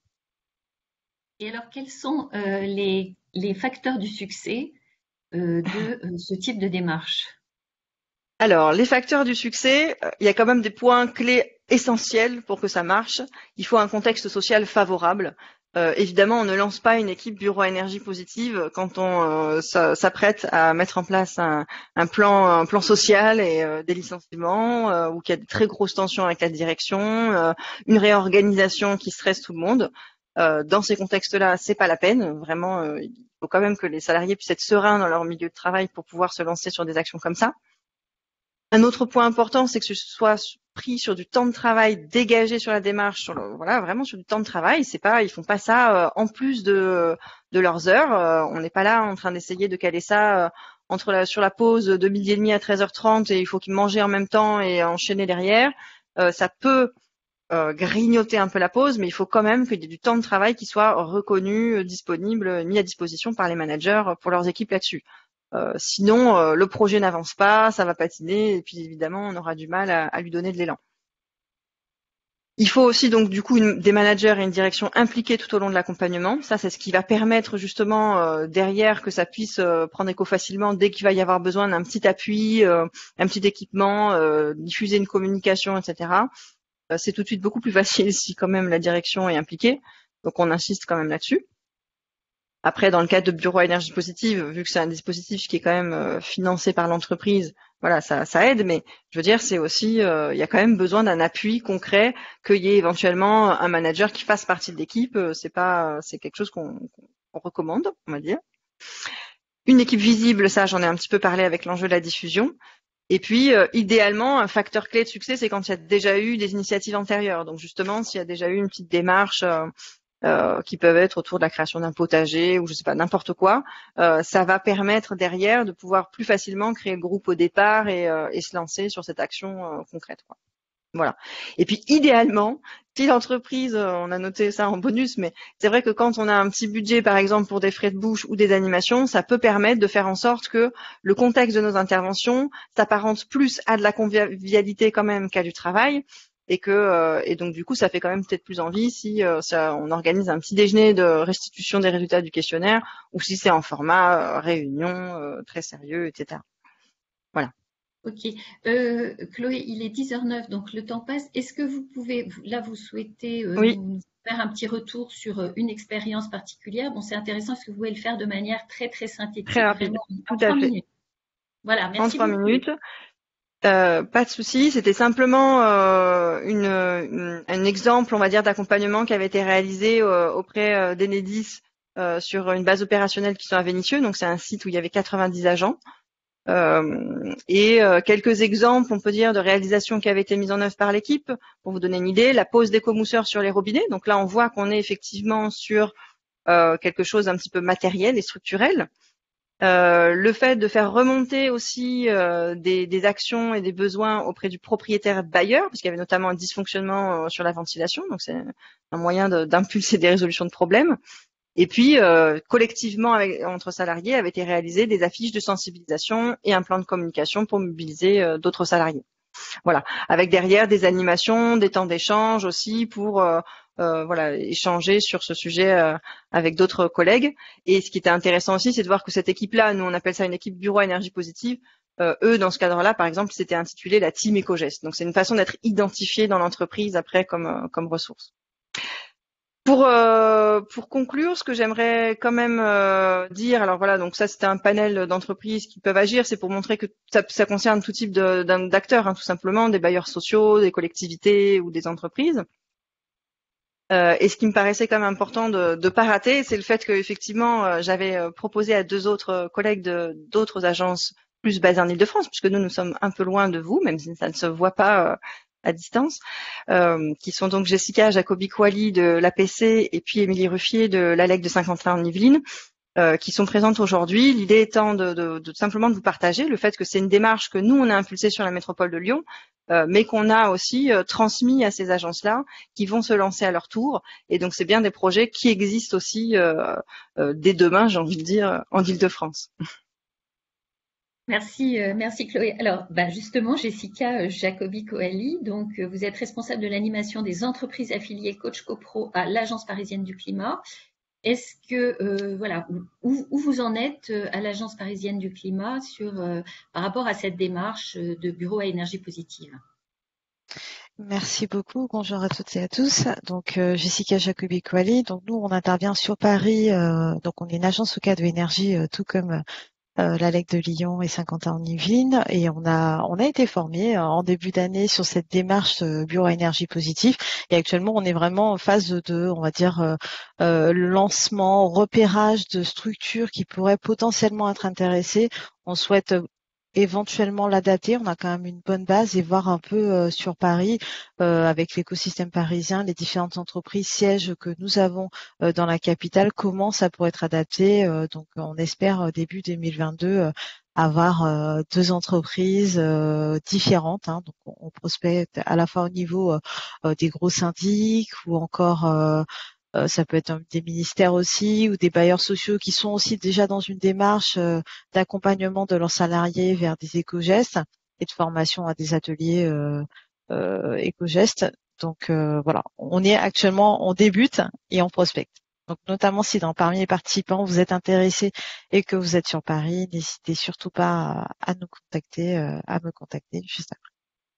Et alors, quels sont les facteurs du succès de ce type de démarche? Alors, les facteurs du succès, il y a quand même des points clés essentiels pour que ça marche. Il faut un contexte social favorable. Évidemment, on ne lance pas une équipe bureau à énergie positive quand on s'apprête à mettre en place un plan social et des licenciements ou qu'il y a de très grosses tensions avec la direction, une réorganisation qui stresse tout le monde. Dans ces contextes-là, c'est pas la peine. Vraiment, il faut quand même que les salariés puissent être sereins dans leur milieu de travail pour pouvoir se lancer sur des actions comme ça. Un autre point important, c'est que ce soit pris sur du temps de travail dégagé sur la démarche, vraiment sur du temps de travail. C'est pas, ils font pas ça en plus de leurs heures. On n'est pas là en train d'essayer de caler ça sur la pause de 12h30 à 13h30 et il faut qu'ils mangent en même temps et enchaîner derrière. Ça peut grignoter un peu la pause, mais il faut quand même qu'il y ait du temps de travail qui soit reconnu, disponible, mis à disposition par les managers pour leurs équipes là-dessus. Sinon, le projet n'avance pas, ça va patiner, et puis évidemment, on aura du mal à lui donner de l'élan. Il faut aussi donc du coup des managers et une direction impliqués tout au long de l'accompagnement. Ça, c'est ce qui va permettre justement derrière que ça puisse prendre écho facilement dès qu'il va y avoir besoin d'un petit appui, un petit équipement, diffuser une communication, etc. C'est tout de suite beaucoup plus facile si quand même la direction est impliquée. Donc on insiste quand même là-dessus. Après, dans le cadre de bureau à énergie positive, vu que c'est un dispositif qui est quand même financé par l'entreprise, voilà, ça aide, mais je veux dire, c'est aussi, il y a quand même besoin d'un appui concret, qu'il y ait éventuellement un manager qui fasse partie de l'équipe. C'est quelque chose qu'on recommande, on va dire. Une équipe visible, ça, j'en ai un petit peu parlé avec l'enjeu de la diffusion. Et puis, idéalement, un facteur clé de succès, c'est quand il y a déjà eu des initiatives antérieures. Donc, justement, s'il y a déjà eu une petite démarche qui peuvent être autour de la création d'un potager ou je sais pas, n'importe quoi, ça va permettre derrière de pouvoir plus facilement créer le groupe au départ et se lancer sur cette action concrète, quoi. Voilà. Et puis idéalement, si l'entreprise, on a noté ça en bonus, mais c'est vrai que quand on a un petit budget, par exemple pour des frais de bouche ou des animations, ça peut permettre de faire en sorte que le contexte de nos interventions s'apparente plus à de la convivialité quand même qu'à du travail. Et donc du coup ça fait quand même peut-être plus envie si on organise un petit déjeuner de restitution des résultats du questionnaire ou si c'est en format réunion très sérieux, etc. Voilà. Ok. Chloé, il est 10h09, donc le temps passe. Est-ce que vous pouvez, là vous souhaitez Oui. nous faire un petit retour sur une expérience particulière? Bon, c'est intéressant parce que vous pouvez le faire de manière très très synthétique. Très rapide. Vraiment, Tout en 3 à fait. minutes. Voilà, merci en 3 beaucoup. minutes. Pas de souci. C'était simplement un exemple, on va dire, d'accompagnement qui avait été réalisé auprès d'Enedis sur une base opérationnelle qui sont à Vénissieux. Donc c'est un site où il y avait 90 agents. Quelques exemples, on peut dire, de réalisations qui avaient été mises en œuvre par l'équipe. Pour vous donner une idée, la pose d'écomousseurs sur les robinets. Donc là, on voit qu'on est effectivement sur quelque chose d'un petit peu matériel et structurel. Le fait de faire remonter aussi des actions et des besoins auprès du propriétaire bailleur, parce qu'il y avait notamment un dysfonctionnement sur la ventilation, donc c'est un moyen d'impulser des résolutions de problèmes. Et puis, collectivement, entre salariés, avaient été réalisées des affiches de sensibilisation et un plan de communication pour mobiliser d'autres salariés. Voilà, avec derrière des animations, des temps d'échange aussi pour échanger sur ce sujet avec d'autres collègues. Et ce qui était intéressant aussi, c'est de voir que cette équipe-là, nous on appelle ça une équipe bureau énergie positive. Eux, dans ce cadre-là, par exemple, c'était intitulé la team éco-geste. Donc c'est une façon d'être identifié dans l'entreprise après comme ressource. Pour conclure, ce que j'aimerais quand même dire, alors voilà, donc ça c'était un panel d'entreprises qui peuvent agir, c'est pour montrer que ça concerne tout type d'acteurs, tout simplement, des bailleurs sociaux, des collectivités ou des entreprises. Et ce qui me paraissait quand même important de pas rater, c'est le fait que effectivement j'avais proposé à deux autres collègues d'autres agences plus basées en Île-de-France, puisque nous sommes un peu loin de vous, même si ça ne se voit pas à distance, qui sont donc Jessica Jacobi-Coali de l'APC et puis Émilie Ruffier de l'ALEC de Saint-Quentin en Yvelines, qui sont présentes aujourd'hui. L'idée étant de simplement de vous partager le fait que c'est une démarche que nous on a impulsée sur la métropole de Lyon, mais qu'on a aussi transmis à ces agences-là qui vont se lancer à leur tour. Et donc c'est bien des projets qui existent aussi dès demain, j'ai envie de dire, en Île-de-France. Merci Chloé. Alors, justement, Jessica Jacobi-Coali, donc vous êtes responsable de l'animation des entreprises affiliées Coach CoPro à l'Agence parisienne du climat. Est-ce que où vous en êtes à l'Agence parisienne du climat par rapport à cette démarche de bureau à énergie positive? Merci beaucoup. Bonjour à toutes et à tous. Donc Jessica Jacobi-Coali. Donc nous on intervient sur Paris. Donc on est une agence au cas de énergie, tout comme l'ALEC de Lyon et Saint-Quentin en Yvelines, et on a été formés en début d'année sur cette démarche bureau à énergie positive, et actuellement on est vraiment en phase de, on va dire, lancement, repérage de structures qui pourraient potentiellement être intéressées. On souhaite éventuellement l'adapter. On a quand même une bonne base et voir un peu sur Paris, avec l'écosystème parisien, les différentes entreprises sièges que nous avons dans la capitale, comment ça pourrait être adapté. Donc on espère début 2022 avoir deux entreprises différentes. Donc on prospecte à la fois au niveau des gros syndics ou encore ça peut être des ministères aussi ou des bailleurs sociaux qui sont aussi déjà dans une démarche d'accompagnement de leurs salariés vers des éco-gestes et de formation à des ateliers éco-gestes. Donc voilà, on est actuellement, on débute et on prospecte. Donc notamment si parmi les participants vous êtes intéressés et que vous êtes sur Paris, n'hésitez surtout pas à nous contacter, à me contacter juste après.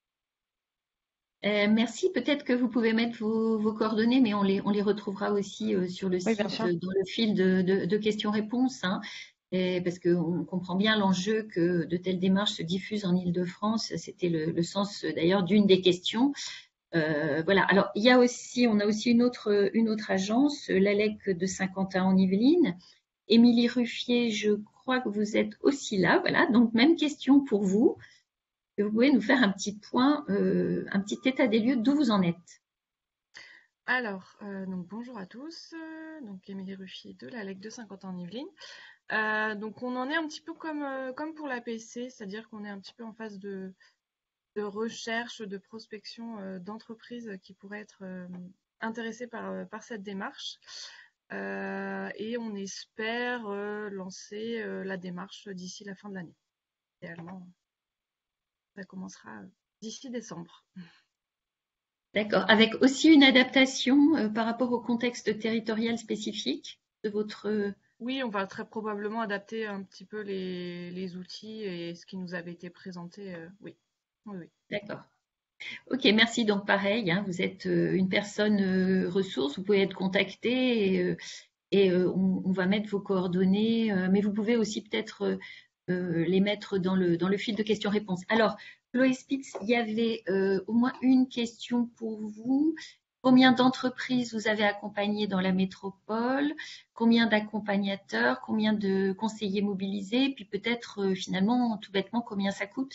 Merci. Peut-être que vous pouvez mettre vos coordonnées, mais on les retrouvera aussi sur le site, dans le fil de questions-réponses, parce qu'on comprend bien l'enjeu que de telles démarches se diffusent en Île-de-France. C'était le sens d'ailleurs d'une des questions. Voilà. Alors on a aussi une autre agence, l'ALEC de Saint-Quentin en Yvelines. Émilie Ruffier, je crois que vous êtes aussi là. Voilà. Donc même question pour vous. Vous pouvez nous faire un petit point, un petit état des lieux d'où vous en êtes. Alors, donc bonjour à tous, donc Émilie Ruffier de l'ALEC de Saint-Quentin en Yvelines. Donc on en est un petit peu comme pour l'APC, c'est-à-dire qu'on est un petit peu en phase de recherche, de prospection d'entreprises qui pourraient être intéressées par cette démarche. Et on espère lancer la démarche d'ici la fin de l'année. Idéalement, ça commencera d'ici décembre. D'accord. Avec aussi une adaptation par rapport au contexte territorial spécifique de votre... Oui, on va très probablement adapter un petit peu les outils et ce qui nous avait été présenté. Oui. D'accord. Ok, merci. Donc pareil, vous êtes une personne ressource, vous pouvez être contacté et on va mettre vos coordonnées, mais vous pouvez aussi peut-être les mettre dans le fil de questions-réponses. Alors, Chloé Spitz, il y avait au moins une question pour vous. Combien d'entreprises vous avez accompagnées dans la métropole? Combien d'accompagnateurs? Combien de conseillers mobilisés? Puis peut-être finalement, tout bêtement, combien ça coûte?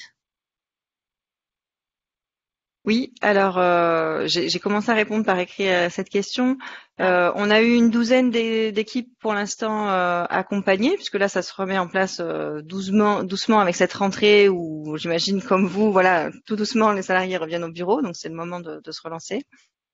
Oui, alors j'ai commencé à répondre par écrit à cette question. On a eu une douzaine d'équipes pour l'instant accompagnées, puisque là ça se remet en place doucement avec cette rentrée où j'imagine comme vous, voilà, tout doucement les salariés reviennent au bureau, donc c'est le moment de se relancer.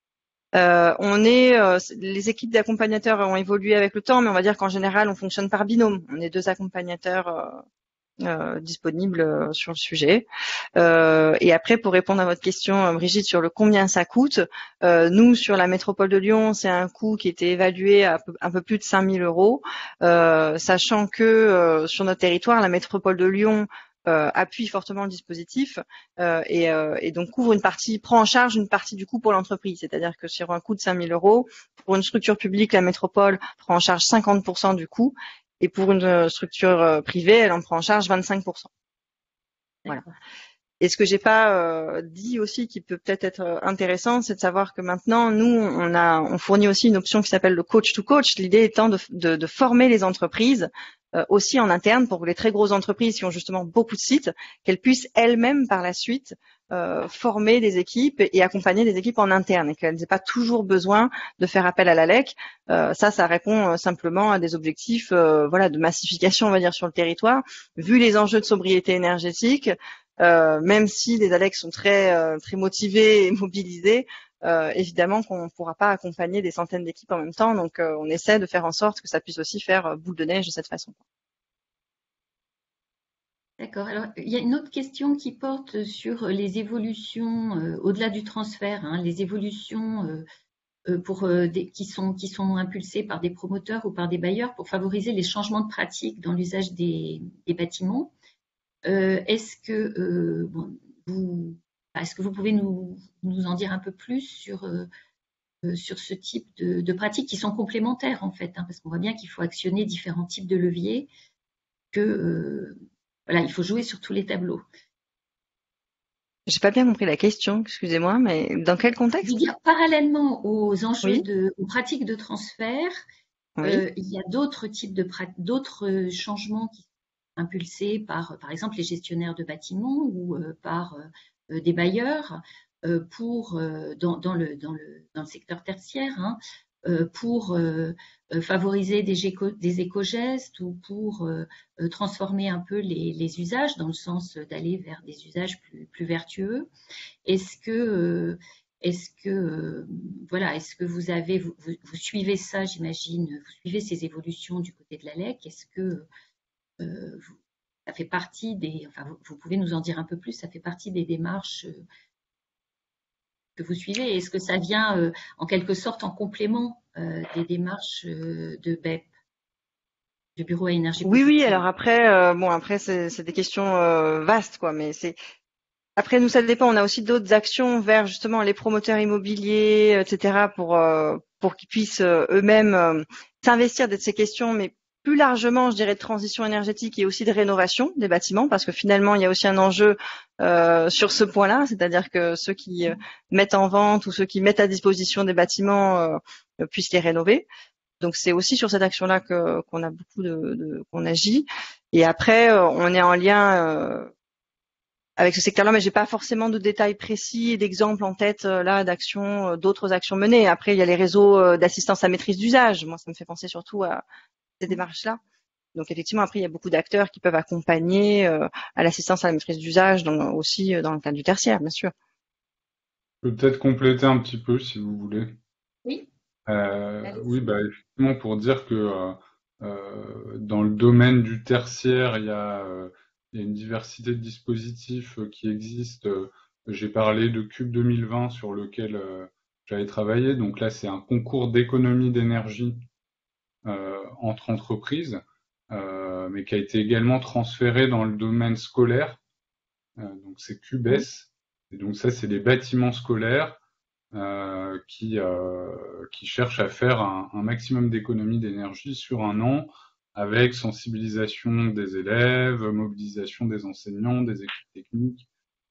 Les équipes d'accompagnateurs ont évolué avec le temps, mais on va dire qu'en général on fonctionne par binôme. On est 2 accompagnateurs disponibles sur le sujet. Et après, pour répondre à votre question, Brigitte, sur le combien ça coûte, nous, sur la métropole de Lyon, c'est un coût qui était évalué à un peu plus de 5 000 euros, sachant que sur notre territoire, la métropole de Lyon appuie fortement le dispositif et donc prend en charge une partie du coût pour l'entreprise. C'est-à-dire que sur un coût de 5 000 euros, pour une structure publique, la métropole prend en charge 50% du coût. Et pour une structure privée, elle en prend en charge 25%. Voilà. Et ce que j'ai pas dit aussi, qui peut peut-être être intéressant, c'est de savoir que maintenant, nous, on fournit aussi une option qui s'appelle le coach to coach. L'idée étant de former les entreprises aussi en interne pour que les très grosses entreprises qui ont justement beaucoup de sites, qu'elles puissent elles-mêmes par la suite former des équipes et accompagner des équipes en interne et qu'elles n'aient pas toujours besoin de faire appel à l'ALEC. Ça répond simplement à des objectifs voilà, de massification, on va dire, sur le territoire. Vu les enjeux de sobriété énergétique, même si les ALEC sont très motivés et mobilisés, évidemment qu'on ne pourra pas accompagner des centaines d'équipes en même temps. Donc, on essaie de faire en sorte que ça puisse aussi faire boule de neige de cette façon. D'accord. Alors, il y a une autre question qui porte sur les évolutions au-delà du transfert, hein, les évolutions qui sont impulsées par des promoteurs ou par des bailleurs pour favoriser les changements de pratiques dans l'usage des bâtiments. Est-ce que vous pouvez nous en dire un peu plus sur ce type de pratiques qui sont complémentaires en fait, hein, parce qu'on voit bien qu'il faut actionner différents types de leviers, voilà, il faut jouer sur tous les tableaux. J'ai pas bien compris la question, excusez-moi, mais dans quel contexte? Je veux dire, parallèlement aux enjeux aux pratiques de transfert, oui. il y a d'autres types d'autres changements qui sont impulsés par exemple les gestionnaires de bâtiments ou par des bailleurs dans le secteur tertiaire, hein, pour favoriser des éco-gestes ou pour transformer un peu les usages dans le sens d'aller vers des usages plus vertueux. Est-ce que vous suivez ça, j'imagine, vous suivez ces évolutions du côté de l'ALEC? Est-ce que ça fait partie vous pouvez nous en dire un peu plus, ça fait partie des démarches que vous suivez? Est-ce que ça vient en quelque sorte en complément des démarches de BEP, du Bureau à énergie positive? Oui, alors après, après c'est des questions vastes, quoi, mais après, nous, ça dépend. On a aussi d'autres actions vers justement les promoteurs immobiliers, etc., pour qu'ils puissent eux-mêmes s'investir de ces questions, mais plus largement, je dirais, de transition énergétique et aussi de rénovation des bâtiments, parce que finalement, il y a aussi un enjeu sur ce point-là, c'est-à-dire que ceux qui mettent en vente ou ceux qui mettent à disposition des bâtiments puissent les rénover. Donc, c'est aussi sur cette action-là qu'on a beaucoup qu'on agit. Et après, on est en lien avec ce secteur-là, mais j'ai pas forcément de détails précis et d'exemples en tête là d'actions, d'autres actions menées. Après, il y a les réseaux d'assistance à maîtrise d'usage. Moi, ça me fait penser surtout à ces démarches-là. Donc, effectivement, après, il y a beaucoup d'acteurs qui peuvent accompagner à l'assistance à la maîtrise d'usage, aussi dans le cadre du tertiaire, bien sûr. Je peux peut-être compléter un petit peu, si vous voulez. Oui. Oui, effectivement, pour dire que dans le domaine du tertiaire, il y a une diversité de dispositifs qui existent. J'ai parlé de Cube 2020 sur lequel j'avais travaillé. Donc là, c'est un concours d'économie d'énergie entre entreprises, mais qui a été également transféré dans le domaine scolaire. Donc c'est CUBES. Et donc ça, c'est les bâtiments scolaires qui cherchent à faire un maximum d'économie d'énergie sur un an, avec sensibilisation des élèves, mobilisation des enseignants, des équipes techniques.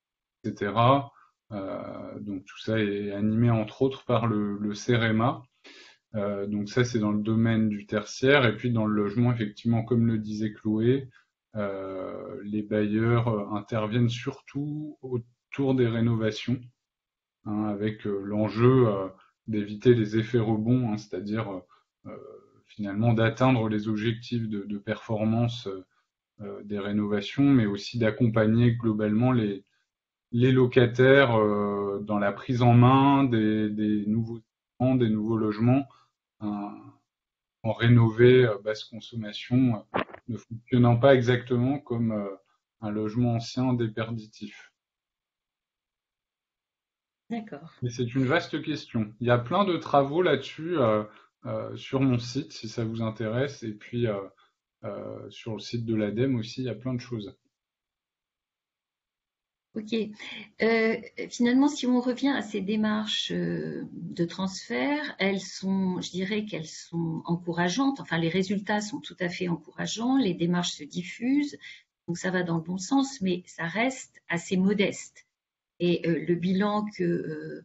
etc. Donc tout ça est animé entre autres par le CEREMA. Donc ça, c'est dans le domaine du tertiaire. Et puis dans le logement, effectivement, comme le disait Chloé, les bailleurs interviennent surtout autour des rénovations, hein, avec l'enjeu d'éviter les effets rebonds, hein, c'est-à-dire finalement d'atteindre les objectifs de performance des rénovations, mais aussi d'accompagner globalement les locataires dans la prise en main des nouveaux logements en rénové basse consommation, ne fonctionnant pas exactement comme un logement ancien déperditif. D'accord. Mais c'est une vaste question. Il y a plein de travaux là-dessus sur mon site, si ça vous intéresse, et puis sur le site de l'ADEME aussi, il y a plein de choses. Ok. Finalement, si on revient à ces démarches de transfert, je dirais qu'elles sont encourageantes. Enfin, les résultats sont tout à fait encourageants. Les démarches se diffusent, donc ça va dans le bon sens, mais ça reste assez modeste. Et le bilan que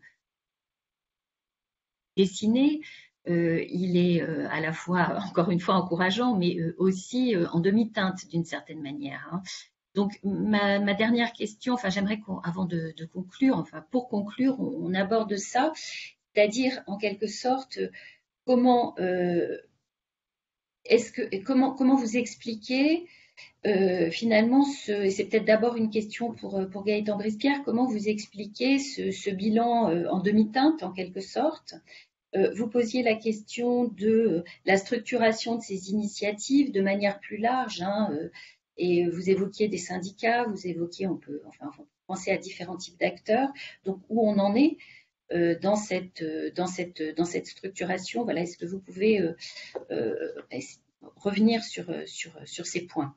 dessiné, il est à la fois, encore une fois, encourageant, mais aussi en demi-teinte d'une certaine manière, hein. Donc, ma dernière question, enfin, j'aimerais avant de conclure, enfin, pour conclure, on aborde ça, c'est-à-dire, en quelque sorte, comment vous expliquez finalement, et c'est peut-être d'abord une question pour Gaëtan Brispierre, comment vous expliquez ce bilan en demi-teinte, en quelque sorte? Vous posiez la question de la structuration de ces initiatives de manière plus large, hein, et vous évoquiez des syndicats, on peut penser à différents types d'acteurs. Donc, où on en est dans cette structuration? Voilà, est-ce que vous pouvez revenir sur ces points?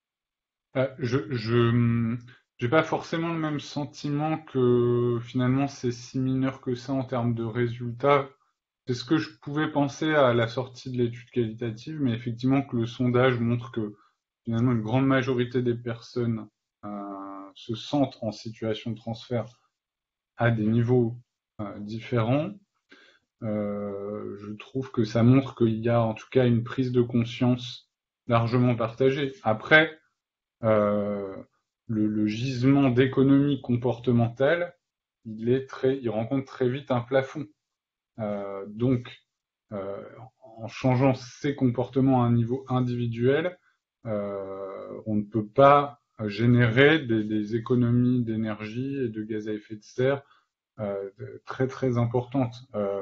Je n'ai pas forcément le même sentiment que finalement c'est si mineur que ça en termes de résultats. C'est ce que je pouvais penser à la sortie de l'étude qualitative, mais effectivement que le sondage montre que finalement une grande majorité des personnes se sentent en situation de transfert à des niveaux différents. Je trouve que ça montre qu'il y a en tout cas une prise de conscience largement partagée. Après, le gisement d'économie comportementale, il rencontre très vite un plafond. Donc, en changeant ses comportements à un niveau individuel, on ne peut pas générer des économies d'énergie et de gaz à effet de serre très très importantes.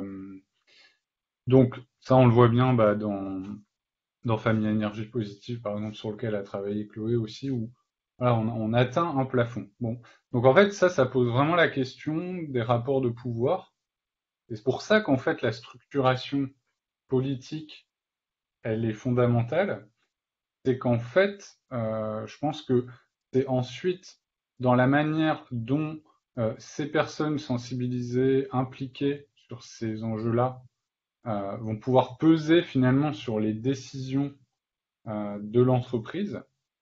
Donc, ça, on le voit bien dans Famille à énergie positive, par exemple, sur lequel a travaillé Chloé aussi, où voilà, on atteint un plafond. Bon. Donc en fait, ça pose vraiment la question des rapports de pouvoir. Et c'est pour ça qu'en fait, la structuration politique, elle est fondamentale. C'est qu'en fait, je pense que c'est ensuite dans la manière dont ces personnes sensibilisées, impliquées sur ces enjeux-là, vont pouvoir peser finalement sur les décisions de l'entreprise,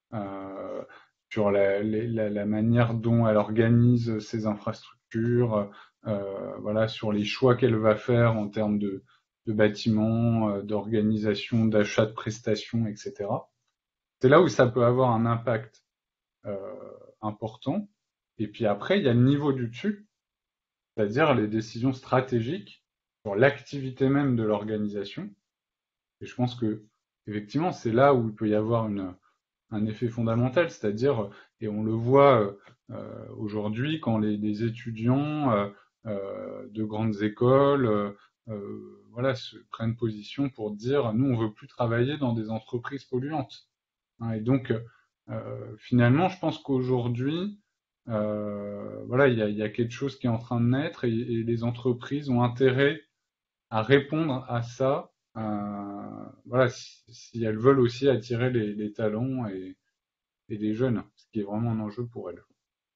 sur la manière dont elle organise ses infrastructures, voilà, sur les choix qu'elle va faire en termes de bâtiments, d'organisation, d'achat de prestations, etc. C'est là où ça peut avoir un impact important. Et puis après, il y a le niveau du dessus, c'est-à-dire les décisions stratégiques sur l'activité même de l'organisation. Et je pense que effectivement, c'est là où il peut y avoir un effet fondamental, c'est-à-dire, et on le voit aujourd'hui, quand les étudiants de grandes écoles voilà, se prennent position pour dire, nous, on veut plus travailler dans des entreprises polluantes. Hein, et donc, finalement, je pense qu'aujourd'hui, voilà, il y a quelque chose qui est en train de naître et les entreprises ont intérêt à répondre à ça, voilà, si elles veulent aussi attirer les talents et les jeunes, ce qui est vraiment un enjeu pour elles.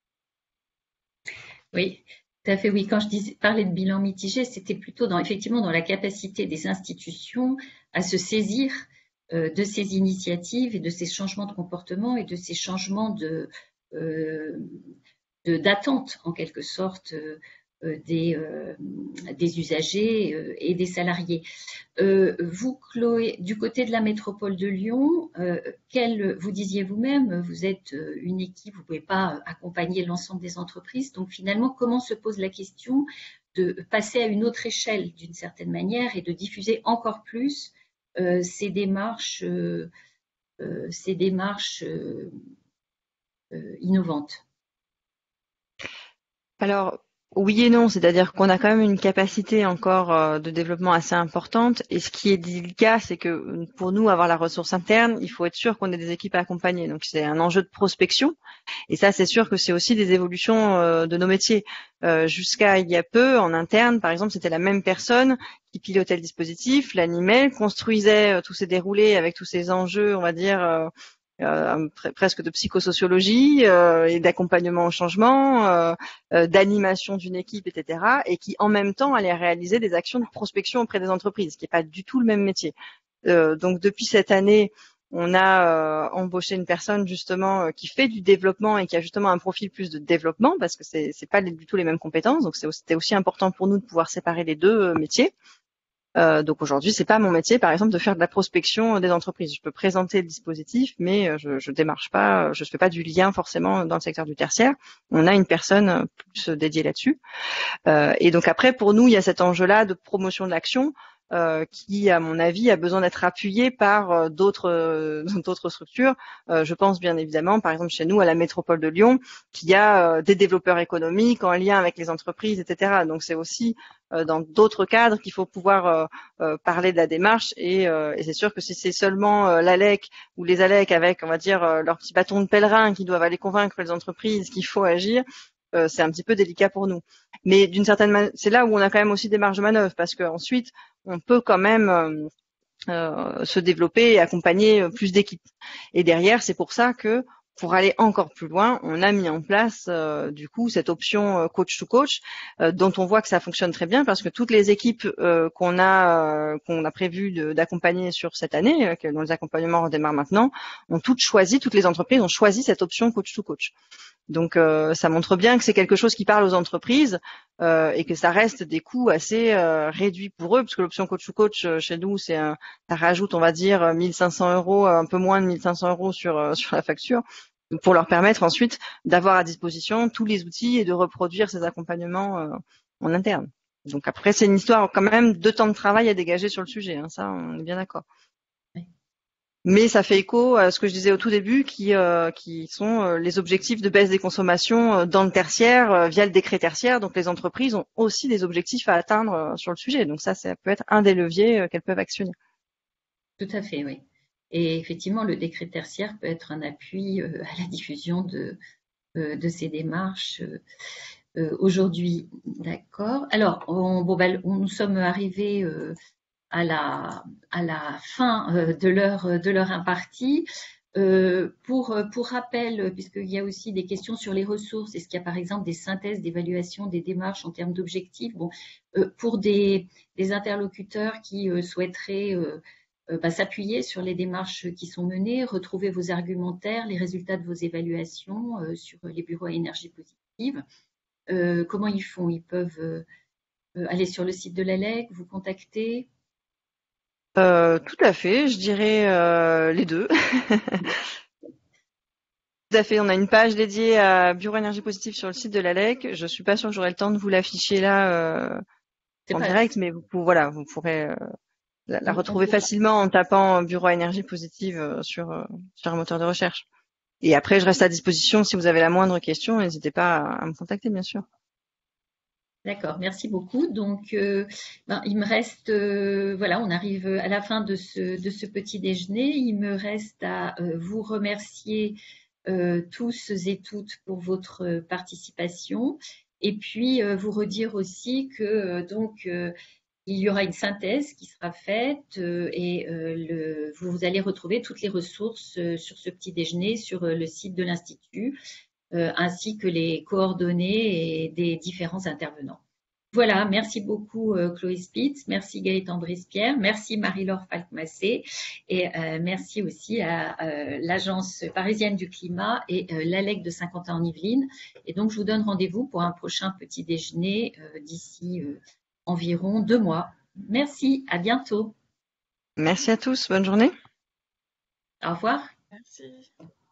Oui, tout à fait. Oui, quand je parlais de bilan mitigé, c'était plutôt effectivement dans la capacité des institutions à se saisir de ces initiatives et de ces changements de comportement et de ces changements d'attente en quelque sorte des usagers et des salariés. Vous, Chloé, du côté de la métropole de Lyon, vous disiez vous-même, vous êtes une équipe, vous ne pouvez pas accompagner l'ensemble des entreprises. Donc finalement, comment se pose la question de passer à une autre échelle d'une certaine manière et de diffuser encore plus ces démarches innovantes? Alors, oui et non, c'est-à-dire qu'on a quand même une capacité encore de développement assez importante. Et ce qui est délicat, c'est que pour nous, avoir la ressource interne, il faut être sûr qu'on ait des équipes à accompagner. Donc, c'est un enjeu de prospection. Et ça, c'est sûr que c'est aussi des évolutions de nos métiers. Jusqu'à il y a peu, en interne, par exemple, c'était la même personne qui pilotait le dispositif, l'animait, construisait tous ces déroulés avec tous ces enjeux, on va dire, presque de psychosociologie et d'accompagnement au changement, d'animation d'une équipe, etc. Et qui en même temps allait réaliser des actions de prospection auprès des entreprises, ce qui n'est pas du tout le même métier. Donc depuis cette année, on a embauché une personne justement qui fait du développement et qui a justement un profil plus de développement parce que c'est pas du tout les mêmes compétences. Donc c'était aussi important pour nous de pouvoir séparer les deux métiers. Donc aujourd'hui, c'est pas mon métier, par exemple, de faire de la prospection des entreprises. Je peux présenter le dispositif, mais je démarche pas, je fais pas du lien forcément dans le secteur du tertiaire. On a une personne plus dédiée là-dessus. Et donc après, pour nous, il y a cet enjeu-là de promotion de l'action qui, à mon avis, a besoin d'être appuyé par d'autres structures. Je pense bien évidemment, par exemple, chez nous, à la métropole de Lyon, qui a des développeurs économiques en lien avec les entreprises, etc. Donc c'est aussi dans d'autres cadres qu'il faut pouvoir parler de la démarche et c'est sûr que si c'est seulement l'ALEC ou les ALEC avec, on va dire, leur petit bâton de pèlerin qui doivent aller convaincre les entreprises qu'il faut agir, c'est un petit peu délicat pour nous. Mais d'une certaine manière, c'est là où on a quand même aussi des marges de manœuvre parce qu'ensuite, on peut quand même se développer et accompagner plus d'équipes. Et derrière, c'est pour ça que pour aller encore plus loin, on a mis en place du coup cette option coach to coach dont on voit que ça fonctionne très bien parce que toutes les équipes qu'on a prévu d'accompagner sur cette année, dont les accompagnements redémarrent maintenant, toutes les entreprises ont choisi cette option coach to coach. Donc ça montre bien que c'est quelque chose qui parle aux entreprises et que ça reste des coûts assez réduits pour eux, parce que l'option coach to coach chez nous, ça rajoute, on va dire, 1 500 €, un peu moins de 1 500 € sur la facture, pour leur permettre ensuite d'avoir à disposition tous les outils et de reproduire ces accompagnements en interne. Donc après, c'est une histoire quand même de temps de travail à dégager sur le sujet, hein, ça on est bien d'accord. Mais ça fait écho à ce que je disais au tout début, qui sont les objectifs de baisse des consommations dans le tertiaire via le décret tertiaire. Donc les entreprises ont aussi des objectifs à atteindre sur le sujet. Donc ça peut être un des leviers qu'elles peuvent actionner. Tout à fait, oui. Et effectivement, le décret tertiaire peut être un appui à la diffusion de ces démarches aujourd'hui. D'accord. Alors, nous sommes arrivés à la fin de l'heure impartie. Pour rappel, puisqu'il y a aussi des questions sur les ressources, est-ce qu'il y a par exemple des synthèses d'évaluation des démarches en termes d'objectifs? Pour des interlocuteurs qui souhaiteraient s'appuyer sur les démarches qui sont menées, retrouver vos argumentaires, les résultats de vos évaluations sur les bureaux à énergie positive, comment ils font? Ils peuvent aller sur le site de l'ALEC, vous contacter? Tout à fait, je dirais les deux. Tout à fait, on a une page dédiée à Bureau Énergie Positive sur le site de l'ALEC. Je suis pas sûre que j'aurai le temps de vous l'afficher là en direct, mais vous pourrez la retrouver facilement en tapant Bureau Énergie Positive sur un moteur de recherche. Et après, je reste à disposition si vous avez la moindre question, n'hésitez pas à me contacter, bien sûr. D'accord, merci beaucoup. Donc, il me reste, on arrive à la fin de ce petit déjeuner. Il me reste à vous remercier tous et toutes pour votre participation, et puis vous redire aussi que il y aura une synthèse qui sera faite et vous allez retrouver toutes les ressources sur ce petit déjeuner sur le site de l'Institut. Ainsi que les coordonnées et des différents intervenants. Voilà, merci beaucoup Chloé Spitz, merci Gaëtan Brispierre, merci Marie-Laure Falkmassé et merci aussi à l'Agence parisienne du climat et l'ALEC de Saint-Quentin-en-Yvelines. Et donc je vous donne rendez-vous pour un prochain petit déjeuner d'ici environ 2 mois. Merci, à bientôt. Merci à tous, bonne journée. Au revoir. Merci.